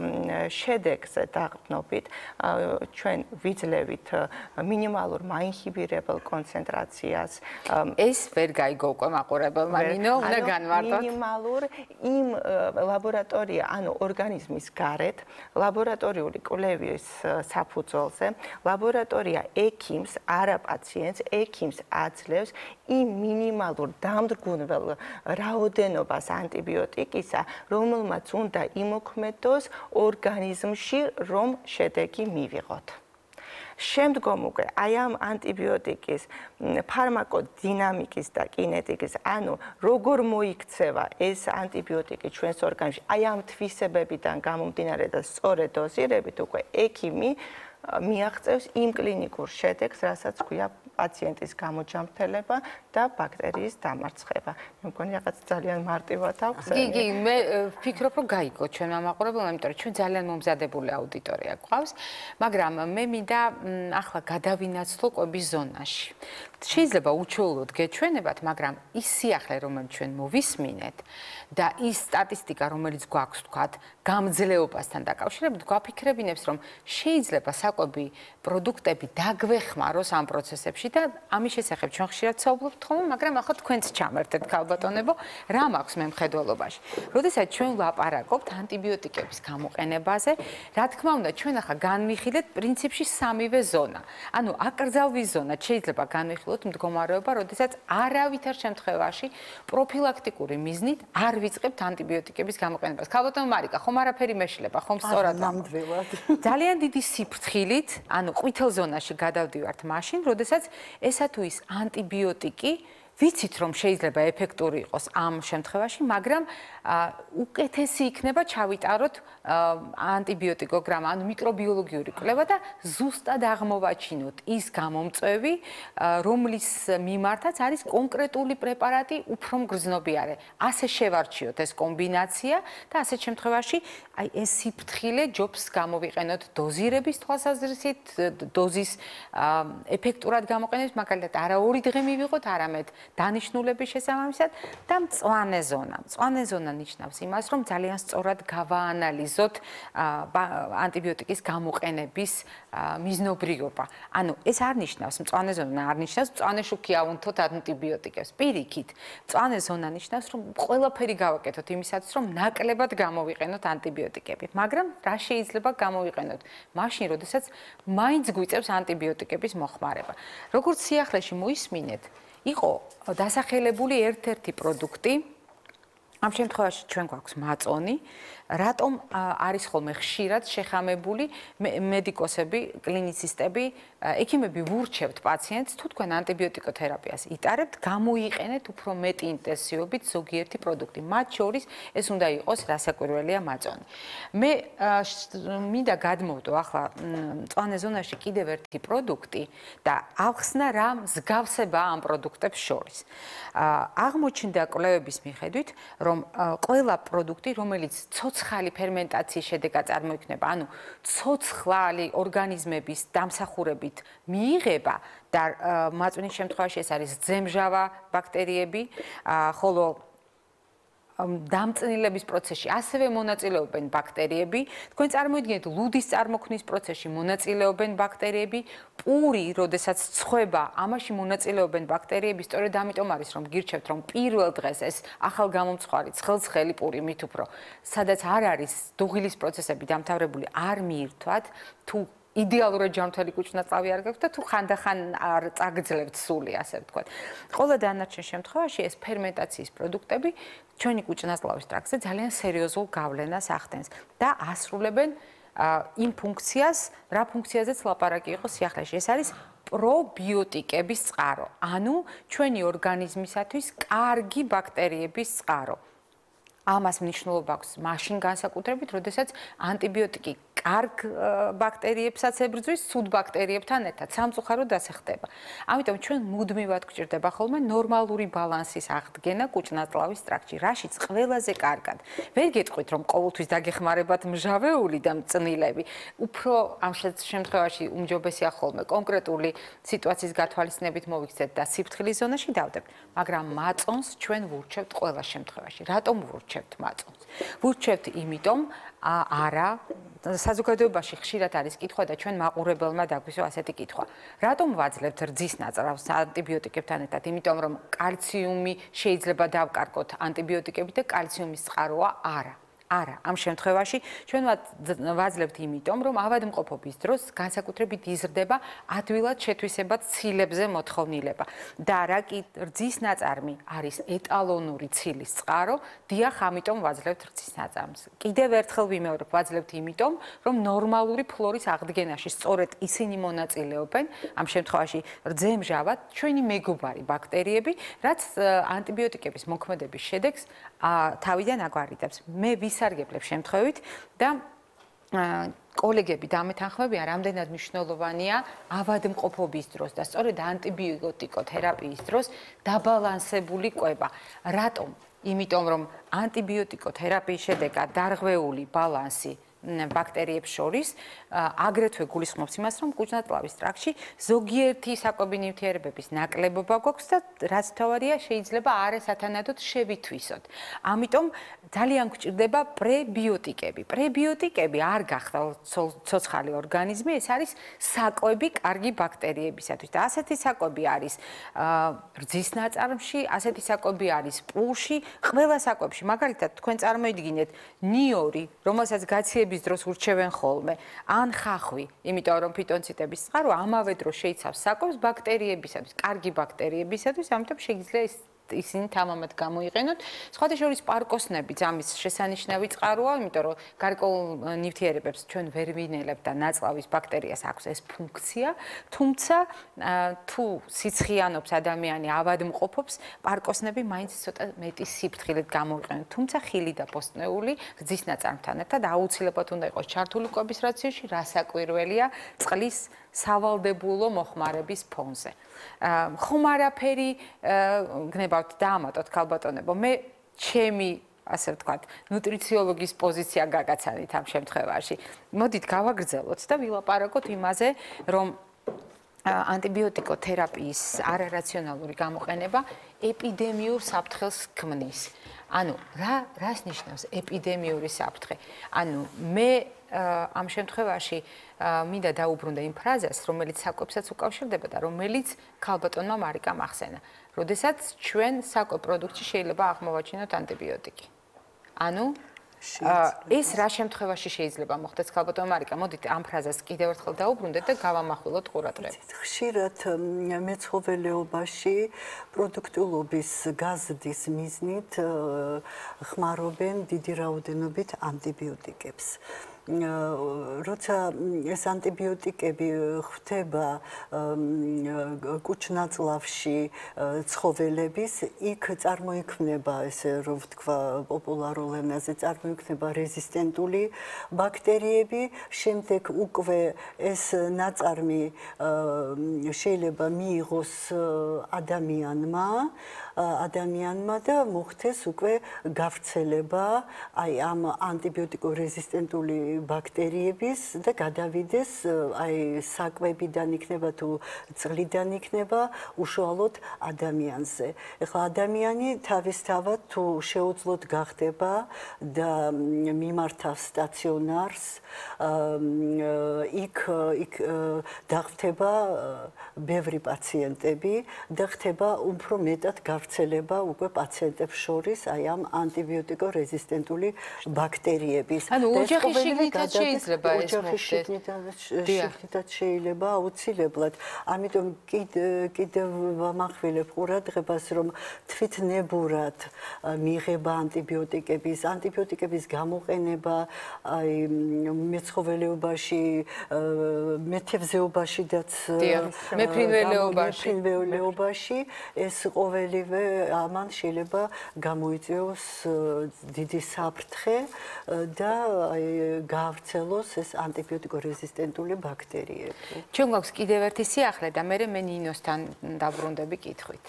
შედეგზე დაყრდნობით ჩვენ ვიძლევით მინიმალურ მაინჰიბირებელ კონცენტრაციას. ეს ვერ გაიგო უკვე მაყურებელმა, ნინო, უნდა განვარტოთ. მინიმალურ იმ ლაბორატორია, ანუ ორგანიზმის გარეთ, ლაბორატორიული კვლევის საფუძველზე, ლაბორატორია ექიმს, არა პაციენტს, ექიმს აძლევს იმ მინიმალურ დამდგუნველ რაოდენობას ანტიბიოტიკისა, რომელმაც უნდა იმოქმედოს ორგანიზმში, რომ შედეგი მივიღოთ. შემდგომ უკვე აი ამ ანტიბიოტიკის ფარმაკოდინამიკის და კინეტიკის, ანუ როგორ მოიქცევა ეს ანტიბიოტიკი ჩვენს ორგანიზმში, აი ამ თვისებებიდან გამომდინარე და სწორედ დოზირებით უკვე ექიმი მიაღწევს იმ კლინიკურ შედეგს, რასაც ქვია პაციენტის გამოჯანმრთელება და ბაქტერიის დამარცხება. მე მგონი რაღაც ძალიან მარტივად აქვს. კი, კი, მე ვფიქრობ, რომ გაიგო ჩვენმა მაყურებელმა, იმიტომ რომ ჩვენ ძალიან მომზადებული აუდიტორია გვყავს, მაგრამ მე მინდა ახლა გადავინაცვლო კვების ზონაში. შეიძლება უჩვეულოდ გეჩვენებათ, მაგრამ ის სიახლე, რომელიც ჩვენ მოვისმინეთ და ის სტატისტიკა, რომელიც გვაქვს, თქვათ, გამძლეობასთან დაკავშირებით, გვაფიქრებინებს, რომ შეიძლება საკვები პროდუქტები დაგვეხმაროს ამ პროცესებში და ამის შესახებ ჩვენ ხშირად საუბრობთ ხოლმე, მაგრამ ახლა თქვენც ჩამერთეთ ქალბატონებო, რა მაქვს მე მხედველობაში. როდესაც ჩვენ ვლაპარაკობთ ანტიბიოტიკების გამოყენებაზე, რა თქმა უნდა, ჩვენ ახლა განვიხილეთ პრინციპში სამივე ზონა. ანუ აკრძალვის ზონა შეიძლება განვიხილოთ მდგომარეობა, როდესაც არავითარ შემთხვევაში პროფილაქტიკური მიზნით არ ვიწყებთ ანტიბიოტიკების გამოყენებას. ქალბატონო მარიკა, ხომ არაფერი მეშლება, ხომ სწორად? ნამდვილად. ძალიან დიდი სიფრთხილით, ანუ ყვითელ ზონაში გადავდივართ მაშინ, როდესაც ესა თუ ის ანტიბიოტიკი ვიცით რომ შეიძლება ეფექტური იყოს ამ შემთხვევაში, მაგრამ უკეთესი იქნება ჩავიტაროთ ანტიბიოტიკოგრამა, ანუ მიკრობიოლოგიური კვლევა და ზუსტად აღმოვაჩინოთ ის გამომწვევი, რომლის მიმართაც არის კონკრეტული პრეპარატი უფრო მგრძნობიარე. ასე შევარჩიოთ ეს კომბინაცია და ასეთ შემთხვევაში აი ეს სიფრთხილე ჯობს გამოვიყენოთ დოზირების თვალსაზრისით, დოზის ეფექტურად გამოყენებს, მაგალითად არა ორი დღე მივიღოთ, არამედ დანიშნულების შესაბამისად და მწვანე ზონა. მწვანე ზონა ნიშნავს იმას, რომ ძალიან სწორად გავაანალიზოთ ანტიბიოტიკის გამოყენების მიზნობრიობა. ანუ ეს არ ნიშნავს, მწვანე ზონა არ ნიშნავს, მწვანე შუქი ავუნთოთ ანტიბიოტიკებს. პირიქით, მწვანე ზონა ნიშნავს, რომ ყველაფერი გავაკეთოთ იმისათვის, რომ ნაკლებად გამოვიყენოთ ანტიბიოტიკები. მაგრამ რა შეიძლება გამოვიყენოთ? მაშინ, როდესაც მაინც გვიწევს ანტიბიოტიკების მოხმარება. როგორც სიახლეში მოისმინეთ, იყო დასახელებული ერთ-ერთი პროდუქტი. ამ შემთხვევაში ჩვენ გვაქვს მაწონი, რატომ არის ხოლმე ხშირად შეხამებული მედიკოსები, კლინიცისტები, ექიმები ვურჩევთ პაციენტს, თუ თქვენ ანტიბიოტიკოთერაპიას იტარებთ, გამოიყენეთ უფრო მეტი ინტენსივობით ზოგიერთი პროდუქტი. მათ შორის ეს უნდა იყოს რასაკვირველია მაწონი. მე მინდა გადმოვდო ახლა მწვანე ზონაში კიდევ ერთი პროდუქტი და ავხსნა რა მსგავსებაა ამ პროდუქტებს შორის. აღმოჩნდა კვლევების მიხედვით, რომ ყველა პროდუქტი, რომელიც ცოცხალ ცოცხალი ფერმენტაციის შედეგად წარმოიქმნება, ანუ ცოცხალი ორგანიზმების დამსახურებით მიიღება და მაწვნის შემთხვევაში ეს არის ძემჟავა ბაქტერიები, ხოლო დამწნილების პროცესში ასევე მონაწილეობენ ბაქტერიები. თქვენ წარმოიდგინეთ, ლუდის წარმოქმნის პროცესში მონაწილეობენ ბაქტერიები, პური, როდესაც ცხება, ამაში მონაწილეობენ ბაქტერიები, სწორედ ამიტომ არის, რომ გირჩევთ, რომ პირველ დღეს ეს ახალგამომცხვარი ცხელცხელი პური მით უფრო, სადაც არ არის დუღილის პროცესები დამთავრებული, არ მიირთვათ, თუ იდეალურად ჯანმრთელი კუჭნაწლავი არ გაქვთ და თუ ხანდახან არ წაგრძლებთ სული, ასე ვთქვათ. ყველა დანარჩენ შემთხვევაში ეს ფერმენტაციის პროდუქტები ჩვენი კუჭნაწლავის ტრაქტზე ძალიან სერიოზულ გავლენას ახდენს და ასრულებენ იმ ფუნქციას, რა ფუნქციაზეც ლაპარაკი იყო სიახლეში. ეს არის პრობიოტიკების წყარო, ანუ ჩვენი ორგანიზმისათვის კარგი ბაქტერიების წყარო. ამას მნიშვნელობა აქვს მაშინ განსაკუთრებით, როდესაც ანტიბიოტიკი კარგ ბაქტერიებსაც ებრძვის, ცუდ ბაქტერიებთან ერთად სამწუხაროდ ასე ხდება. ამიტომ ჩვენ მუდმივად გვჭირდება ხოლმე ნორმალური ბალანსის აღდგენა კუჭნაწლავის ტრაქტში, რაშიც ყველაზე კარგად. ვერ გეტყვით, რომ ყოველთვის დაგეხმარებათ მჟავეული და მწნილები. უფრო ამ შემთხვევაში უმჯობესია ხოლმე კონკრეტული სიტუაციის გათვალისწინებით მოვიქცეთ და სიფრთხილის ზონაში დავდებთ, მაგრამ მაწონს ჩვენ ვურჩევთ ყველა შემთხვევაში. რატომ ვურჩევთ მაწონს? ვურჩევთ იმიტომ, არა, საზოგადოებაში ხშირად არის კითხვა და ჩვენ მაყურებელმა დაგვისვა ასეთი კითხვა. რატომ ვაძლევთ რძის ნაწრავს ანტიბიოტიკებთან ერთად? იმიტომ რომ კალციუმი შეიძლება დავკარგოთ ანტიბიოტიკებით და კალციუმის წყაროა არა. არა, ამ შემთხვევაში ჩვენ ვაძლევთ იმიტომ, რომ ავადმყოფობის დროს განსაკუთრებით იზრდება ადვილად შეთვისებად ცილებზე მოთხოვნილება. და რა კი რძის ნაწარმი არის ეტალონური ცილის წყარო, დიახ, ამიტომ ვაძლევთ რძის ნაწარმს. კიდევ ერთხელ ვიმეორებ, ვაძლევთ იმიტომ, რომ ნორმალური ფლორის აღდგენაში სწორედ ისინი მონაწილეობენ, ამ შემთხვევაში რძემჟავა, ჩვენი მეგობარი ბაქტერიები, რაც ანტიბიოტიკების მოქმედების შედეგს თავიდან აგვარიდებს. მე ვისარგებლებ შემთხვევით და კოლეგები დამეთანხმებიან, რამდენად მნიშვნელოვანია ავადმყოფობის დროს და სწორედ ანტიბიოტიკოთერაპიის დროს დაბალანსებული კვება. რატომ? იმიტომ რომ ანტიბიოტიკოთერაპიის შედეგად დარღვეული ბალანსი ბაქტერიებს შორის აგრეთვე გულისხმობს იმას, რომ კუჭნაწლავის ტრაქტში ზოგიერთი საკვები ნივთიერებების ნაკლებობა გვაქვს და რაც თავარია შეიძლება არასათანადოდ შევითვისოთ. ამიტომ ძალიან გვჭირდება პრებიოტიკები. პრებიოტიკები არ გახდა ცოცხალი ორგანიზმი, ეს არის საკვები კარგი ბაქტერიებისათვის. და ასეთი საკვები არის რძის ნაწარმში, ასეთი საკვები არის პულში, ყველა საკვებში. მაგალითად, თქვენ წარმოიდგინეთ ნიორი, რომელსაც გაციების დროს ურჩევენ ხოლმე, ან ხახვი, იმიტომ რომ ფიტონციტების წყარო ამავე დროს შეიცავს საკვებს ბაქტერიებისათვის, კარგი ბაქტერიებისათვის, ამიტომ შეიძლება ის ისინი თამამად გამოიყენოთ. სხვადასხვა პარკოსნებიც ამის შესანიშნავი წყაროა, იმიტომ რომ გარკვეულ ნივთიერებებს ჩვენ ვერ ვინელებთ და ნაწლავის ბაქტერიას აქვს ეს ფუნქცია, თუმცა თუ სიცხიანობს ადამიანი, ავადმყოფობს, პარკოსნები მაინც ცოტა მეტი სიფრთხილით გამოიყენოთ. თუმცა ხილი და პოსტნეული რძის ნაწარმთან ერთად აუცილებლად უნდა იყოს ჩართული კვების რაციონში, რასაკვირველია წყლის სავალდებულო მოხმარების ფონზე. ხომ არაფერი გნებავთ დაამატოთ ქალბატონებო, მე ჩემი ასე ვთქვათ, ნუტრიციოლოგის პოზიცია გაგაცანით ამ შემთხვევაში. მოდით გავაგრძელოთ და ვილაპარაკოთ იმაზე, რომ ანტიბიოტიკოთერაპიის არარაციონალური გამოყენება ეპიდემიურ საფრთხეს ქმნის. ანუ რა რას ნიშნავს ეპიდემიური საფრთხე? ანუ მე ამ შემთხვევაში მინდა დაუბრუნდა იმ ფრაზას, რომელიც საკვებსაც უკავშირდება და რომელიც ქალბატონმა მარიკამ ახსენა. როდესაც ჩვენ საკვებ პროდუქტში შეიძლება აღმოვაჩინოთ ანტიბიოტიკი. ანუ ეს რა შემთხვევაში შეიძლება მოხდეს ქალბატონ მარიკა? მოდით ამ ფრაზას კიდევ ერთხელ დაუბრუნდეთ და გავამახვილოთ ყურადღებას. ხშირად მეცხოველეობაში პროდუქტულობის გაზრდის მიზნით ხმარობენ დიდი რაოდენობით ანტიბიოტიკებს. როცა ეს ანტიბიოტიკები ხვდება კუჭნაწლავში ცხოველების, იქ წარმოიქმნება, ესე რომ ვთქვა პოპულარულ ენაზე, წარმოიქმნება რეზისტენტული ბაქტერიები, შემდეგ უკვე ეს ნაწარმი შეიძლება მიიღოს ადამიანმა, ადამიანმა და მოხდეს უკვე გავრცელება აი ამ ანტიბიოტიკო რეზისტენტული ბაქტერიების და გადავიდეს აი საკვებიდან იქნება თუ წყლიდან იქნება უშუალოდ ადამიანზე. ეხლა ადამიანი თავისთავად თუ შეუძლოდ გახდება და მიმართავს სტაციონარს, იქ იქ დახდება ბევრი პაციენტები და ხდება უფრო მეტად გავრცელება უკვე პაციენტებს შორის აი ამ ანტიბიოტიკო რეზისტენტული ბაქტერიების. ანუ ოჯახის შიგნითაც შეიძლება ეს ოჯახის შიგნითაც შეიძლება აუცილებლად. ამიტომ კიდევ ვამახვილებ ყურადღებას, რომ თვითნებურად მიიღება ანტიბიოტიკების, ანტიბიოტიკების გამოყენება აი მეცხოველეობაში, მეთევზეობაშიდაც, მეფრინველეობაში ეს ყოველივე ამან შეიძლება გამოიწვიოს დიდი საფრთხე და გაავრცელოს ეს ანტიბიოტიკო რეზისტენტული ბაქტერიები. ჩვენ გვაქვს კიდევ ერთი სიახლე და მე მე ნინოსთან დაბრუნდები კითხვით.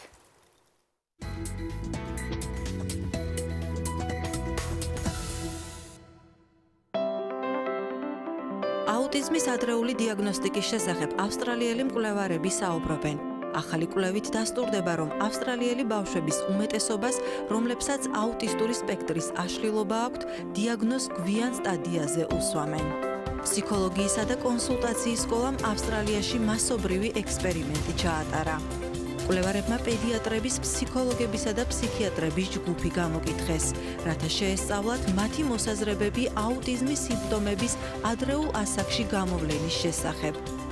აუტიზმის ადრეული დიაგნოსტიკის შესახებ ავსტრალიელი მკვლევარები საუბრობენ. ახალი კვლევით დასტურდება, რომ ავსტრალიელი ბავშვების უმეტესობას, რომლებსაც აუტისტური სპექტრის აშლილობა აქვთ, დიაგნოზ გვიან სტადიაზე უსვამენ. ფსიქოლოგიისა და კონსულტაციის სკოლამ ავსტრალიაში მასობრივი ექსპერიმენტი ჩაატარა. მკვლევარებმა პედიატრების, ფსიქოლოგებისა და ფსიქიატრების ჯგუფი გამოკითხეს, რათა შეესწავლათ მათი მოსაზრებები აუტიზმის სიმპტომების ადრეულ ასაკში გამოვლენის შესახებ.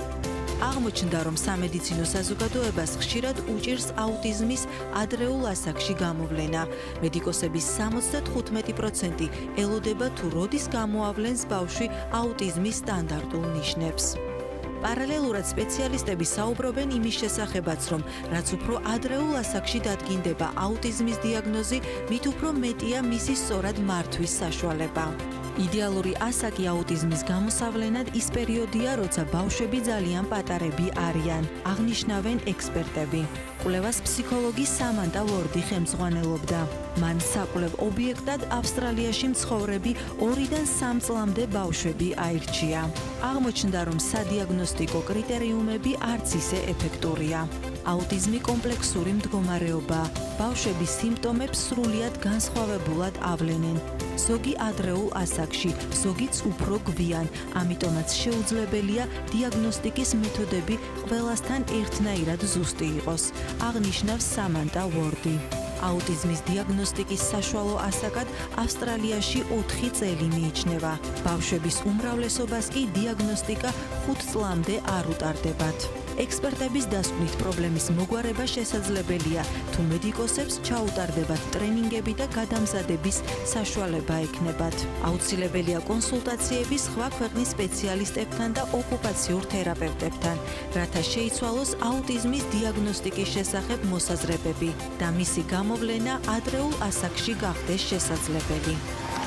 აღმოჩნდა, რომ სამედიცინო საზოგადოებას ხშირად უჭირს აუტიზმის ადრეულ ასაკში გამოვლენა. მედიკოსების სამოცდათხუთმეტი პროცენტი ელოდება თუ როდის გამოავლენს ბავშვი აუტიზმის სტანდარტულ ნიშნებს. პარალელურად სპეციალისტები საუბრობენ იმის შესახებაც, რომ რაც უფრო ადრეულ ასაკში დადგინდება აუტიზმის დიაგნოზი, მით უფრო მეტია მისი სწორად მართვის საშუალება. იდეალური ასაკი აუტიზმის გამოსავლენად ის პერიოდია, როცა ბავშვები ძალიან პატარები არიან, აღნიშნავენ ექსპერტები. კვლევას ფსიქოლოგი სამანტა ვორდი ხელმძღვანელობდა. მან საკვლევ ობიექტად ავსტრალიაში მცხოვრები ორიდან სამ წლამდე ბავშვები აირჩია. აღმოჩნდა, რომ სადიაგნოსტიკო კრიტერიუმები არც ისე ეფექტურია. აუტიზმი კომპლექსური მდგომარეობა. ბავშვების სიმპტომებს სრულიად განსხვავებულად ავლენენ. ზოგი ადრეულ ასაკში, ზოგიც უფრო გვიან, ამიტომაც შეუძლებელია დიაგნოსტიკის მეთოდები ყველასთან ერთნაირად ზუსტი იყოს, აღნიშნავს სამანტა ვორდი. აუტიზმის დიაგნოსტიკის საშუალო ასაკად ავსტრალიაში ოთხი წელი მიიჩნევა. ბავშვების უმრავლესობას კი დიაგნოსტიკა ხუთ წლამდე არ უტარდებათ. ექსპერტების დასკვნით პრობლემის მოგვარება შესაძლებელია, თუ მედიკოსებს ჩაუტარდებათ ტრენინგები და გადამზადების საშუალება ექნებათ. აუცილებელია კონსულტაციები სხვა ქვეყნის სპეციალისტებთან და ოკუპაციურ თერაპევტებთან, რათა შეიცვალოს აუტიზმის დიაგნოსტიკის შესახებ მოსაზრებები და მისი გამოვლენა ადრეულ ასაკში გახდეს შესაძლებელი.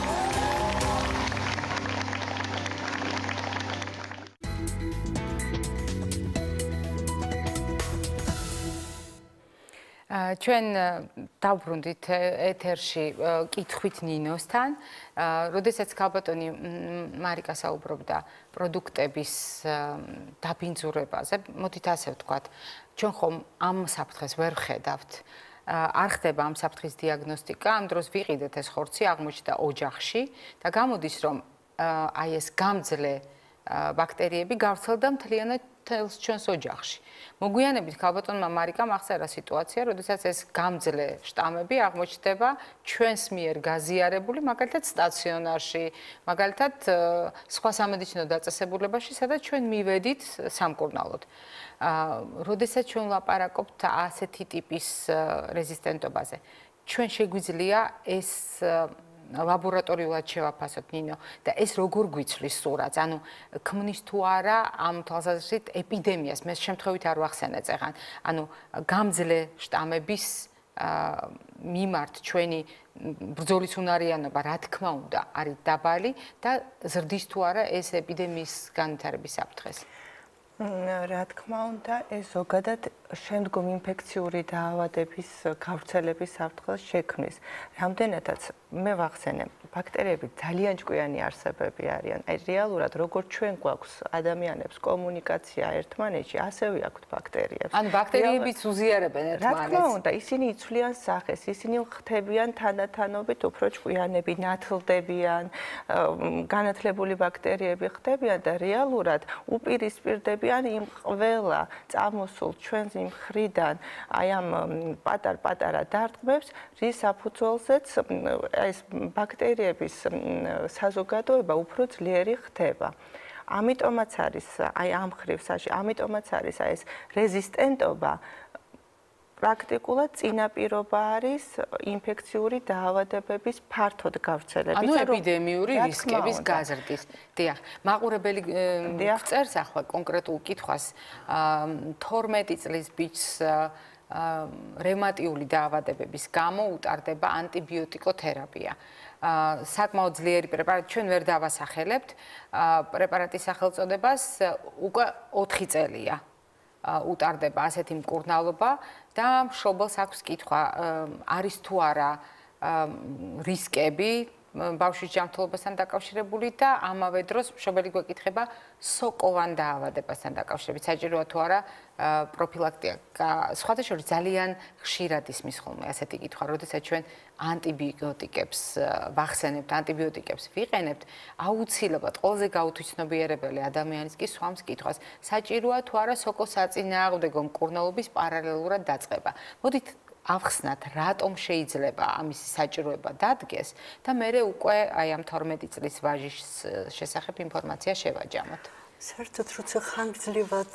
ჩვენ დავბრუნდით ეთერში კითხვით ნინოსთან, როდესაც ქალბატონი მარიკა საუბრობდა პროდუქტების დაბინძურებაზე, მოდით ასე ვთქვათ, ჩვენ ხომ ამ საფრთხეს ვერ ვხედავთ. არ ხდება ამ საფრთხის დიაგნოსტიკა, ამ დროს ვიყიდეთ ეს ხორცი, აღმოჩნდა ოჯახში და გამოდის, რომ აი ეს გამძლე ბაქტერიები გავრცელდა მთლიანად თელს ჩვენს ოჯახში. მოგვიანებით ქალბატონმა მარიკამ აღწერა სიტუაცია, როდესაც ეს გამძლე შტამები აღმოჩნდება ჩვენს მიერ გაზიარებული, მაგალითად სტაციონარში, მაგალითად სხვა სამედიცინო დაწესებულებაში, სადაც ჩვენ მივედით სამკურნალოდ. როდესაც ჩვენ ვლაპარაკობთ ასეთი ტიპის რეზისტენტობაზე, ჩვენ შეგვიძლია ეს ლაბორატორიულად შევაფასოთ ნინო და ეს როგორ გვიცვლის სურათს, ანუ ქმნის თუ არა ამ თვალსაზრისით ეპიდემიას, მე შემთხვევით არ ვახსენე წეღან, ანუ გამძლე შტამების მიმართ ჩვენი ბრძოლის უნარიანობა, რა თქმა უნდა, არის დაბალი და ზრდის თუ არა ეს ეპიდემიის განვითარების საფრთხეს. რა თქმა უნდა, ეს ზოგადად შემდგომ ინფექციური დაავადების გავრცელების საფრთხეს შექმნის. რამდენადაც მე ვახსენე, ბაქტერიები ძალიან ჭკვიანი არსებები არიან. აი რეალურად როგორც ჩვენ გვაქვს ადამიანებს კომუნიკაცია ერთმანეთში, ასევე აქვთ ბაქტერიებს. ანუ ბაქტერიებიც უზიარებენ ერთმანეთს. რა თქმა უნდა, ისინი იცვლიან სახეს, ისინი ხდებიან თანდათანობით უფრო ჭკვიანები, ნათლდებიან, განათლებული ბაქტერიები ხდებიან და რეალურად უპირისპირდებიან იმ ყველა წამოსულ ჩვენს მხრიდან აი ამ პატარ-პატარა დარტყმებს, რის საფუძველზეც ეს ბაქტერიების საზოგადოება უფრო ძლიერი ხდება. ამიტომაც არის აი ამ ხრივ საში, ამიტომაც არის აი ეს რეზისტენტობა პრაქტიკულად წინაპირობა არის ინფექციური დაავადებების ფართოდ გავრცელების. ანუ ეპიდემიური რისკების გაზრდის. დიახ, მაყურებელი წერს ახლა კონკრეტულ კითხვას თორმეტი წლის ბიჭს რევმატიული დაავადებების გამო უტარდება ანტიბიოტიკოთერაპია. საკმაოდ ძლიერი პრეპარატი, ჩვენ ვერ დავასახელებთ პრეპარატის სახელწოდებას, უკვე ოთხი წელია უტარდება ასეთი მკურნალობა და მშობელს აქვს კითხვა, არის თუ არა რისკები ბავშვის ჯანმრთელობასთან დაკავშირებული და ამავე დროს მშობელი გვეკითხება სოკოვან დაავადებასთან დაკავშირებით. საჭიროა თუ არა პროფილაქტიკა. სხვათა შორის ძალიან ხშირად ისმის ხოლმე ასეთი კითხვა, როდესაც ჩვენ ანტიბიოტიკებს ვახსენებთ, ანტიბიოტიკებს ვიყენებთ, აუცილებლად ყველაზე გაუთვითცნობიერებელი ადამიანის კი სვამს კითხვას, საჭიროა თუ არა სოკოს საწინააღმდეგო მკურნალობის პარალელურად დაწყება. მოდით ავხსნათ, რატომ შეიძლება ამის საჭიროება დადგეს და მერე უკვე აი ამ თორმეტი წლის ვაჟის შესახებ ინფორმაცია შევაჯამოთ. საერთოდ როცა ხანგრძლივად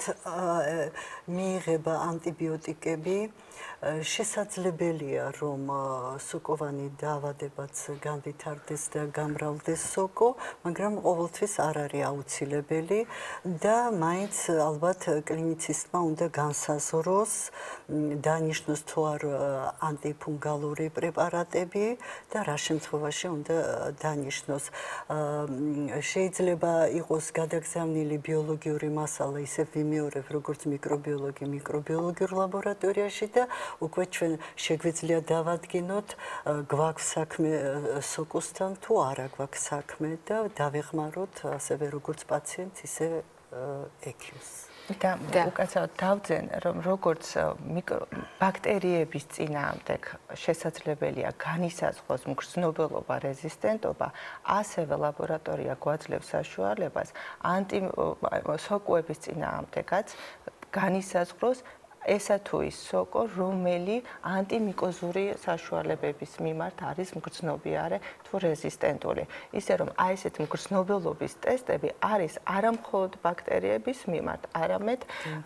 მიიღება ანტიბიოტიკები, შესაძლებელია რომ სოკოვანი დაავადებაც განვითარდეს და გამრავლდეს სოკო, მაგრამ ყოველთვის არ არის აუცილებელი და მაინც ალბათ კლინიცისტმა უნდა განსაზღვროს, დანიშნოს თუ არ ანტიფუნგალური პრეპარატები და რა შემთხვევაში უნდა დანიშნოს. შეიძლება იყოს გადაგზავნილი ბიოლოგიური მასალა, ისევ ვიმეორებ როგორც მიკრობიოლოგი მიკრობიოლოგიურ ლაბორატორიაში და უკვე ჩვენ შეგვიძლია დავადგინოთ, გვაქვს საქმე სოკოსთან თუ არა გვაქვს საქმე და დავეხმაროთ ასევე როგორც პაციენტს, ისე ექიმს. და უკაცრავად დავძენ, რომ როგორც ბაქტერიების წინააღმდეგ შესაძლებელია განისაზღვროს მგრძნობელობა, რეზისტენტობა, ასევე ლაბორატორია გვაძლევს საშუალებას ანტისოკოების წინააღმდეგაც განისაზღვროს ესა თუ ის სოკო, რომელი ანტიმიკოზური საშუალებების მიმართ არის მგრძნობიარე თუ რეზისტენტული. ისე რომ აი ესეთ მგრძნობელობის ტესტები არის არა მხოლოდ ბაქტერიების მიმართ, არამედ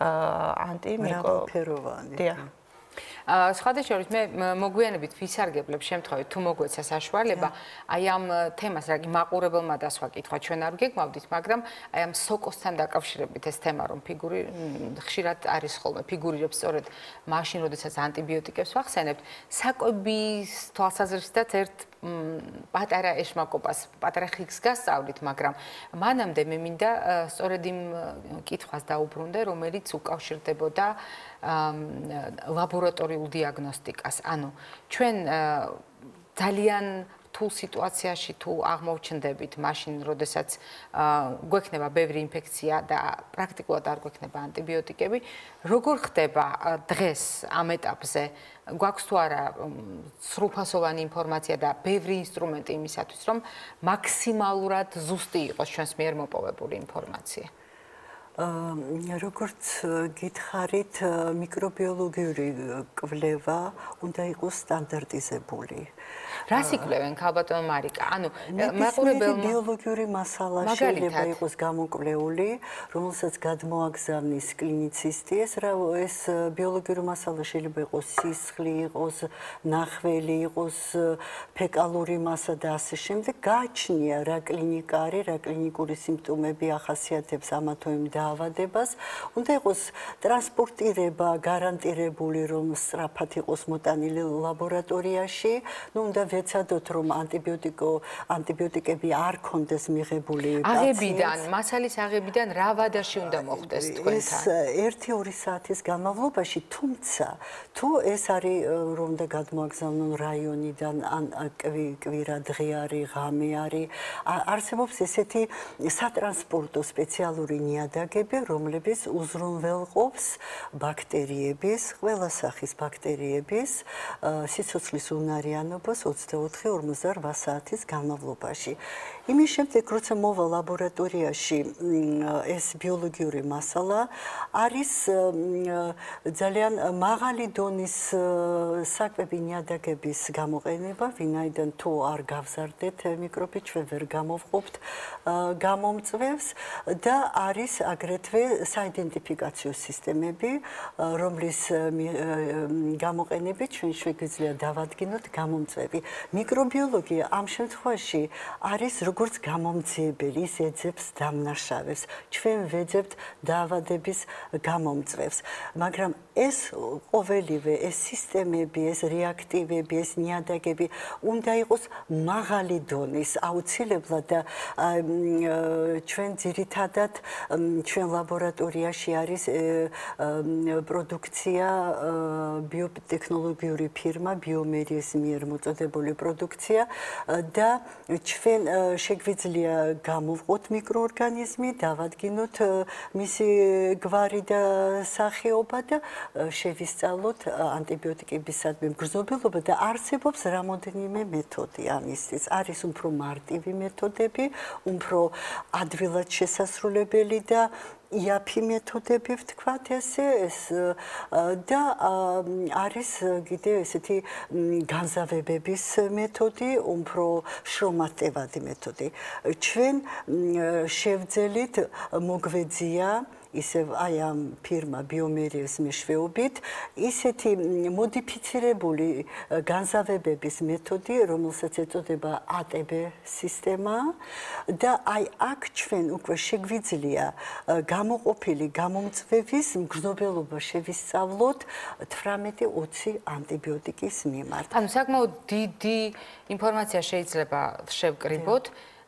ანტიმიკროფეროვანი. სხვათა შორის მე მოგვიანებით ვისარგებლებ შემთხვევით თუ მოგვეცა საშუალება აი ამ თემას რაგი მაყურებელმა დასვა კითხვა ჩვენ არ გეგმავდით, მაგრამ აი ამ სოკოსთან დაკავშირებით ეს თემა რომ ფიგური ხშირად არის ხოლმე ფიგურირებს სწორედ მაშინ როდესაც ანტიბიოტიკებს ვახსენებთ საკვების თვალსაზრისითაც ერთ პატარა ეშმაკობას, პატარა ხიკს გასწავლით, მაგრამ მანამდე მე მინდა სწორედ იმ კითხვას დაუბრუნდე, რომელიც უკავშირდებოდა ლაბორატორიულ დიაგნოსტიკას. ანუ ჩვენ ძალიან რთულ სიტუაციაში თუ აღმოჩნდებით მაშინ, როდესაც გვექნება ბევრი ინფექცია და პრაქტიკულად არ გვექნება ანტიბიოტიკები, როგორ ხდება დღეს ამ ეტაპზე? გვაქვს თუ არა სრულფასოვანი ინფორმაცია და ბევრი ინსტრუმენტი იმისათვის, რომ მაქსიმალურად ზუსტი იყოს ჩვენს მიერ მოპოვებული ინფორმაცია? როგორც გითხარით, მიკრობიოლოგიური კვლევა უნდა იყოს სტანდარტიზებული. რას იკვლევენ ქალბატონო მარიკა? ანუ მაყურებელმა ბიოლოგიური მასალა შეიძლება იყოს გამოკვლეული, რომელსაც გადმოაგზავნის კლინიცისტი. ეს რა ეს ბიოლოგიური მასალა შეიძლება იყოს სისხლი, იყოს ნახველი, იყოს ფეკალური მასა და ასე შემდეგ. გააჩნია რა კლინიკა არის, რა კლინიკური სიმპტომები ახასიათებს ამა თუ იმ დაავადებას. უნდა იყოს ტრანსპორტირება გარანტირებული, რომ სწრაფად იყოს მოტანილი ლაბორატორიაში. ნუ უნდა ვეცადოთ, რომ ანტიბიოტიკო ანტიბიოტიკები არ ქონდეს მიღებული პაციენტს. აღებიდან, მასალის აღებიდან რა ვადაში უნდა მოხდეს თქვენთან? ეს ერთი ორი საათის განმავლობაში, თუმცა თუ ეს არის რომ უნდა გადმოაგზავნონ რაიონიდან ან კვირა დღე არის, ღამე არის, არსებობს ესეთი სატრანსპორტო სპეციალური ნიადაგები, რომლებიც უზრუნველყოფს ბაქტერიების, ყველა სახის ბაქტერიების სიცოცხლის უნარიანობას ოცდაოთხი ორმოცდაორბა საათის განმავლობაში. იმის შემდეგ, როცა მოვა ლაბორატორიაში ეს ბიოლოგიური მასალა, არის ძალიან მაღალი დონის საკვები ნიადაგების გამოყენება, ვინაიდან თუ არ გავზარდეთ მიკრობი, ჩვენ ვერ გამოვყოფთ გამომწვევს და არის აგრეთვე საიდენტიფიკაციო სისტემები, რომლის გამოყენებით ჩვენ შეგვიძლია დავადგინოთ გამომწვევი. მიკრობიოლოგია ამ შემთხვევაში არის როგორც გამომძიებელი, ის ეძებს დამნაშავებს. ჩვენ ვეძებთ დაავადების გამომწვევს, მაგრამ ეს ყოველივე ეს სისტემები, ეს რეაქტივები, ეს ნიადაგები უნდა იყოს მაღალი დონის, აუცილებლად და ჩვენ ძირითადად ჩვენ ლაბორატორიაში არის პროდუქცია ბიოტექნოლოგიური ფირმა ბიომერიეს მიერ მოწოდებული პროდუქცია და ჩვენ შეგვიძლია გამოვყოთ მიკროორგანიზმი, დავადგინოთ მისი გვარი და სახეობა და შევისწავლოთ ანტიბიოტიკებისადმი მგრძნობელობა და არსებობს რამოდენიმე მეთოდი ამისთვის. არის უფრო მარტივი მეთოდები, უფრო ადვილად შესასრულებელი და იაფი მეთოდები ვთქვათ ესე ეს და არის კიდე ესეთი განზავებების მეთოდი, უფრო შრომატევადი მეთოდი. ჩვენ შევძელით მოგვეძია ისევ აი ამ ფირმა ბიომერიეს მეშვეობით ისეთი მოდიფიცირებული განზავებების მეთოდი, რომელსაც ეწოდება A T B სისტემა და აი აქ ჩვენ უკვე შეგვიძლია გამოყოფილი გამომწვევის მგრძნობელობა შევისწავლოთ თვრამეტი ოცი ანტიბიოტიკის მიმართ. ანუ საკმაოდ დიდი ინფორმაცია შეიძლება შევკრიბოთ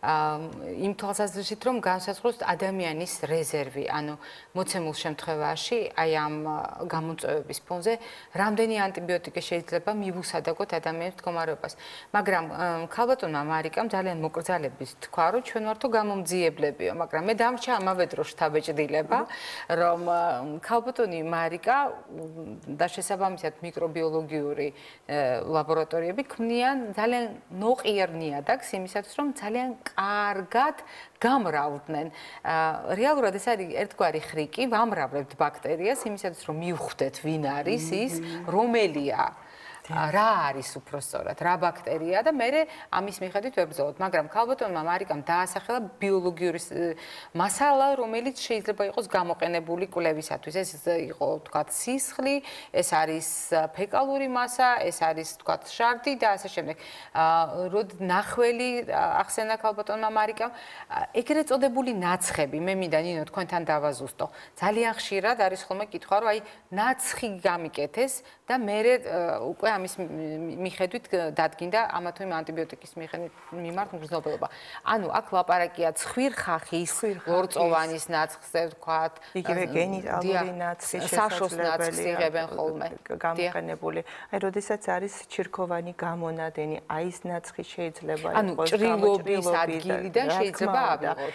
იმ თვალსაზრისით, რომ განსაზღვროს ადამიანის რეზერვი, ანუ მოცემულ შემთხვევაში, აი ამ გამომწვევების ფონზე, რამდენი ანტიბიოტიკი შეიძლება მივუსადაგოთ ადამიანის მდგომარეობას. მაგრამ ქალბატონმა მარიკამ ძალიან მოკრძალებით თქვა, რომ ჩვენ ვართო გამომძიებლებიო, მაგრამ მე დამრჩა ამავე დროს შთაბეჭდილება, რომ ქალბატონი მარიკა და შესაბამისად მიკრობიოლოგიური ლაბორატორიები ქმნიან ძალიან ნოყიერ ნიადაგს იმისათვის, რომ ძალიან კარგად გამრავდნენ. რეალურად ეს არის ერთგვარი ხრიკი, ვამრავლებთ ბაქტერიას იმისათვის, რომ მივხვდეთ ვინ არის ის, რომელია. რა არის უпростоრად, რა ბაქტერიაა და მე ამის მიხედვით ვებრძოლოთ, მაგრამ ქალბატონმა მარიკამ დაასახელა ბიოლოგიური მასალა, რომელიც შეიძლება იყოს გამოყენებული კვლევისათვის. ეს იყო, თქვათ, სისხლი, ეს არის ფეკალური მასა, ეს არის, თქვათ, შარდი და ასე შემდეგ. როდ ნახველი ახსენა ქალბატონმა მარიკამ, ეგრეთ წოდებული ნაცხები, მე მინდა ნინო თქვენთან დავაზუსტო. ძალიან ხშირად არის ხოლმე კითხვა, რომ აი ნაცხი გამიკეთეს და მე უკვე ამის მიხედვით დადგინდა ამა თუ იმ ანტიბიოტიკის მიმართ მგრძნობელობა. ანუ აქ ლაპარაკია ცხვირხახის, ლორწოვანის ნაცხზე ვთქვათ, იგივე გენიტალური ნაცხის შესაძლებელი იღებენ ხოლმე გამოყენებული. აი, როდესაც არის ჩირქოვანი გამონადენი, აი ეს ნაცხი შეიძლება იყოს ჭრილობის ადგილიდან შეიძლება ავიღოთ.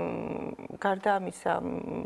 გარდა ამისა,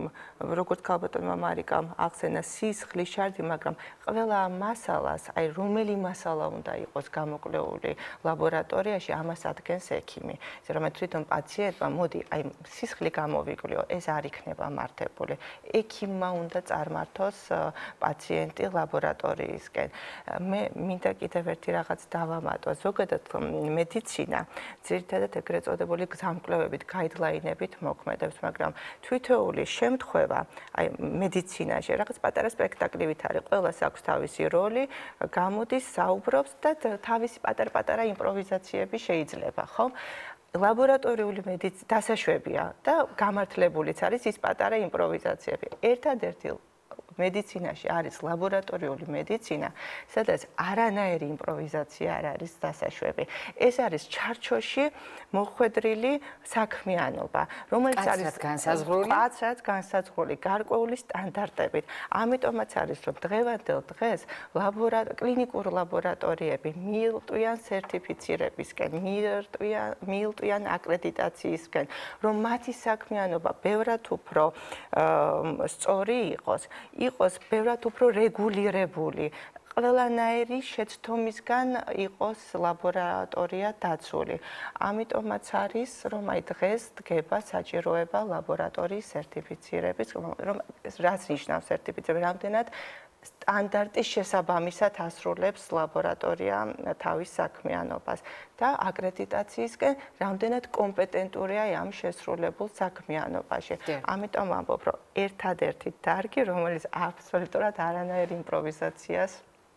როგორც ქალბატონმა მარიკამ ახსენა სისხლის შარდი, მაგრამ ყველა ამ მასალას, აი რომ რომელი მასალა უნდა იყოს გამოკვლეული ლაბორატორიაში, ამას ადგენს ექიმი. ისე რომ თვითონ პაციენტმა მოდი აი სისხლი გამოვიკვლიო, ეს არ იქნება მართებული. ექიმმა უნდა წარმართოს პაციენტი ლაბორატორიისკენ. მე მინდა კიდევ ერთი რაღაც დავამატო. ზოგადად მედიცინა ძირითადად ეგრეთ წოდებული გზამკვლევებით, გაიდლაინებით მოქმედებს, მაგრამ თვითეული შემთხვევა, აი მედიცინაში რაღაც პატარა სპექტაკლებით არის, ყველას აქვს თავისი როლი, გამოდის, საუბრობს და თავისი პატარ-პატარა იმპროვიზაციები შეიძლება, ხო? ლაბორატორიული მედიცინა დასაშვებია და გამართლებულიც არის ის პატარა იმპროვიზაციები. ერთადერთი მედიცინაში არის ლაბორატორიული მედიცინა, სადაც არანაირი იმპროვიზაცია არ არის დასაშვები. ეს არის ჩარჩოში მოხვედრილი საქმიანობა, რომელიც არის განსაზღვრული, კაცად განსაზღვრული გარკვეული სტანდარტებით. ამიტომაც არის, რომ დღევანდელ დღეს კლინიკურ ლაბორატორიები მიილტვიან სერტიფიცირებისკენ, მიილტვიან აკრედიტაციისკენ, რომ მათი საქმიანობა ბევრად უფრო სწორი იყოს. იყოს ბევრად უფრო რეგულირებული. ყველანაირი შეცდომისგან იყოს ლაბორატორია დაცული. ამიტომაც არის, რომ აი დღეს დგება საჭიროება ლაბორატორიის სერტიფიცირების, რომ რაც ნიშნავს სერტიფიცირება, რამდენად სტანდარტის შესაბამისად ასრულებს ლაბორატორია თავის საქმიანობას და აკრედიტაციისკენ რამდენად კომპეტენტურია ამ შესრულებულ საქმიანობაში. ამიტომ ამბობ, რომ ერთადერთი დარგი, რომელიც აბსოლუტურად არანაირ იმპროვიზაციას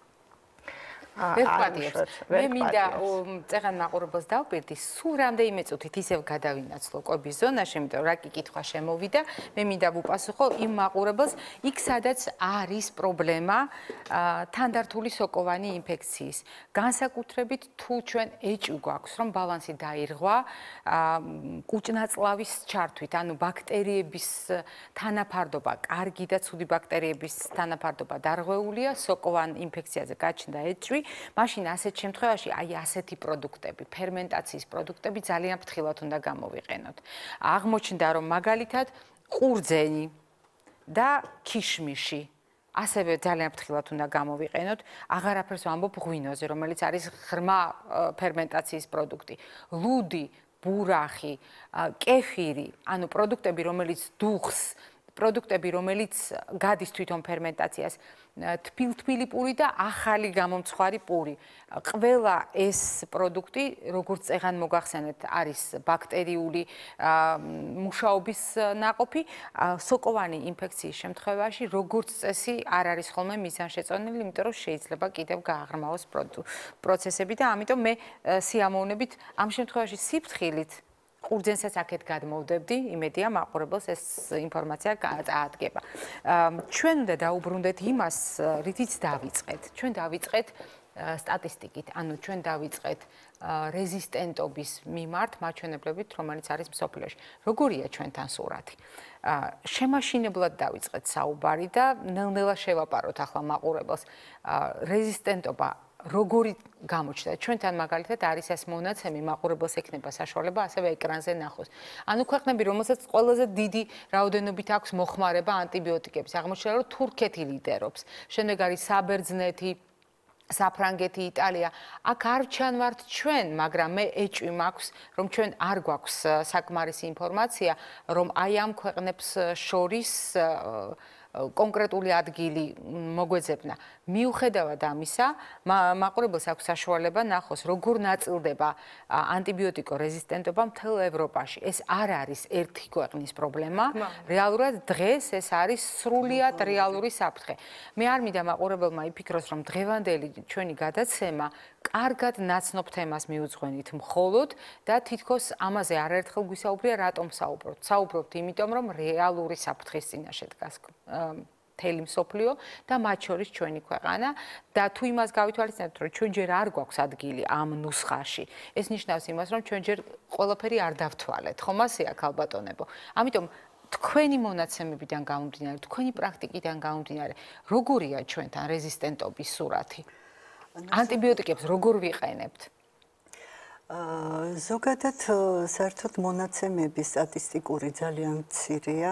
ვერპატიებს. მე მინდა წეღან მაყურებელს დავპირდი, სულ რამდენიმე წუთით ისევ გადავინაცვლო კვების ზონაში, იმიტომ რა კი კითხვა შემოვიდა, მე მინდა ვუპასუხო იმ მაყურებელს, იქ სადაც არის პრობლემა თანდართული სოკოვანი ინფექციის. განსაკუთრებით თუ ჩვენ ეჭვი გვაქვს, რომ ბალანსი დაირღვა კუჭნაწლავის ჩართვით, ანუ ბაქტერიების თანაფარდობა, კარგი და ცუდი ბაქტერიების თანაფარდობა დარღვეულია, სოკოვან ინფექციაზე გაჩნდა ეჭვი. მაშინ ასეთ შემთხვევაში აი ასეთი პროდუქტები, ფერმენტაციის პროდუქტები ძალიან ფრთხილად უნდა გამოვიყენოთ. აღმოჩნდა, რომ მაგალითად ყურძენი და ქიშმიში ასევე ძალიან ფრთხილად უნდა გამოვიყენოთ. აღარაფერს ვამბობ ღვინოზე, რომელიც არის ღრმა ფერმენტაციის პროდუქტი. ლუდი, ბურახი, კეფირი, ანუ პროდუქტები, რომელიც დუხს, პროდუქტები, რომელიც გადის თვითონ ფერმენტაციას, თბილ-თბილი პური და ახალი გამომცხვარი პური. ყველა ეს პროდუქტი, როგორც წეღან მოგახსენეთ, არის ბაქტერიული მუშაობის ნაყოფი. სოკოვანი ინფექციის შემთხვევაში, როგორც წესი, არ არის ხოლმე მიზანშეწონილი, იმიტომ რომ შეიძლება კიდევ გააღრმავოს პროცესები და ამიტომ მე სიამოვნებით ამ შემთხვევაში სიფრთხილით ყურძენსაც აქეთ გადმოვდებდი, იმედია მაყურებელს ეს ინფორმაცია წაადგება. ჩვენ უნდა დაუბრუნდეთ იმას, რითიც დავიწყეთ. ჩვენ დავიწყეთ სტატისტიკით, ანუ ჩვენ დავიწყეთ რეზისტენტობის მიმართ მაჩვენებლებით, რომელიც არის მსოფლიოში. როგორია ჩვენთან სურათი? შემაშინებლად დავიწყეთ საუბარი და ნელ-ნელა შევაპაროთ ახლა მაყურებელს. რეზისტენტობა როგორი გამოჩნდა? ჩვენთან მაგალითად არის ეს მონაცემი, მაყურებელს ექნება საშუალება ასევე ეკრანზე ნახოს. ანუ ქვეყნები, რომელსაც ყველაზე დიდი რაოდენობით აქვს მოხმარება ანტიბიოტიკების, აღმოჩნდა, რომ თურქეთი ლიდერობს. შემდეგ არის საბერძნეთი, საფრანგეთი, იტალია. აქ არ ჩანვართ ჩვენ, მაგრამ მე ეჭვი მაქვს, რომ ჩვენ არ გვაქვს საკმარისი ინფორმაცია, რომ აი ამ ქვეყნებს შორის კონკრეტული ადგილი მოგვეძებნა. მიუხედავად ამისა, მაყურებელს აქვს საშუალება ნახოს, როგორ ნაწილდება ანტიბიოტიკო რეზისტენტობა მთელ ევროპაში. ეს არ არის ერთი ქვეყნის პრობლემა. რეალურად დღეს ეს არის სრულიად რეალური საფრთხე. მე არ მინდა მაყურებელმა იფიქროს, რომ დღევანდელი ჩვენი გადაცემა კარგად ნაცნობ თემას მიუძღვენით მხოლოდ და თითქოს ამაზე არაერთხელ გვისაუბრია, რატომ საუბრობთ. საუბრობთ იმიტომ, რომ რეალური საფრთხის წინაშე დგას მთელი მსოფლიო და მათ შორის ჩვენი ქვეყანა და თუ იმას გავითვალისწინებთ, რომ ჩვენ ჯერ არ გვაქვს ადგილი ამ ნუსხაში, ეს ნიშნავს იმას, რომ ჩვენ ჯერ ყველაფერი არ დავთვალეთ, ხომ ასეა ქალბატონებო? ამიტომ თქვენი მონაცემებიდან გამომდინარე, თქვენი პრაქტიკიდან გამომდინარე, როგორია ჩვენთან რეზისტენტობის სურათი? ანტიბიოტიკებს როგორ ვიყენებთ? ზოგადად საერთოდ მონაცემები სტატისტიკური ძალიან მცირეა.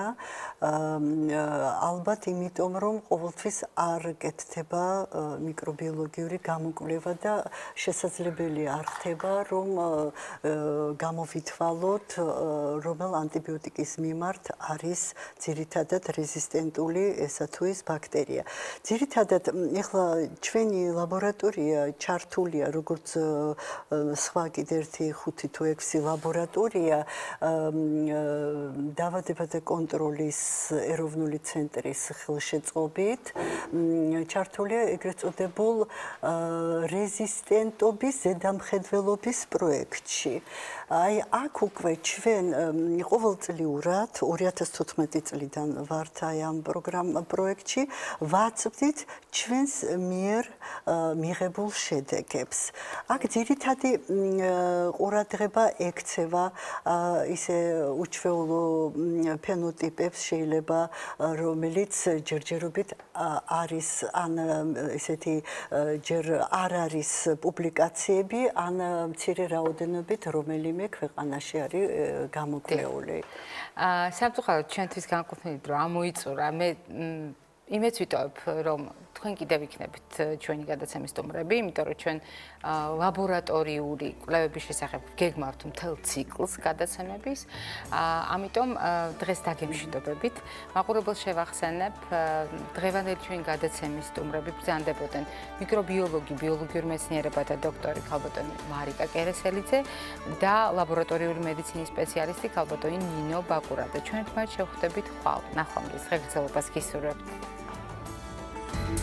ალბათ იმიტომ, რომ ყოველთვის არ კეთდება მიკრობიოლოგიური გამოკვლევა და შესაძლებელი არ ხდება, რომ გამოვითვალოთ, რომელ ანტიბიოტიკის მიმართ არის ძირითადად რეზისტენტული ესა თუ ის ბაქტერია. ძირითადად ეხლა ჩვენი ლაბორატორია ჩართულია როგორც სხვა კიდე ერთი ხუთი თუ ექვსი ლაბორატორია დაავადებათა კონტროლის ეროვნული ცენტრის ხელშეწყობით ჩართულია ეგრეთ წოდებულ რეზისტენტობის ზედამხედველობის პროექტში. აი აქ უკვე ჩვენ ყოველწლიურად ორი ათას თოთხმეტი წლიდან ვართ აი ამ პროექტში ვაწვდით ჩვენს მიერ მიღებულ შედეგებს. აქ ძირითადი ყურადღება ექცევა ისე უჩვეულო ფენოტიპებს შეიძლება რომელიც ჯერჯერობით არის ან ესეთი ჯერ არ არის პუბლიკაციები ან მცირე რაოდენობით რომელიმე ქვეყანაში არის გამოკვლეული. სამწუხაროდ ჩვენთვის განკუთვნილი დრო ამოიწურა. მე იმეც ვიტოვებ რომ თქვენ კიდევ იქნებით ჩვენი გადაცემის სტუმრები, იმიტომ რომ ჩვენ ლაბორატორიული კვლევების შესახებ გეგმავთ მთელ ციკლს გადაცემების. ამიტომ დღეს დაგემშვიდობებით. მაყურებელს შევახსენებ, დღევანდელი ჩვენი გადაცემის სტუმრები ბრძანდებოდნენ მიკრობიოლოგი, ბიოლოგიურ მეცნიერებათა დოქტორი ქალბატონი მარიკა კერესელიძე და ლაბორატორიული მედიცინის სპეციალისტი ქალბატონი ნინო ბაკურა და ჩვენ ერთმანეთს შევხვდებით ხვალ. ნახვამდის ღირსეულობას გისურვებთ.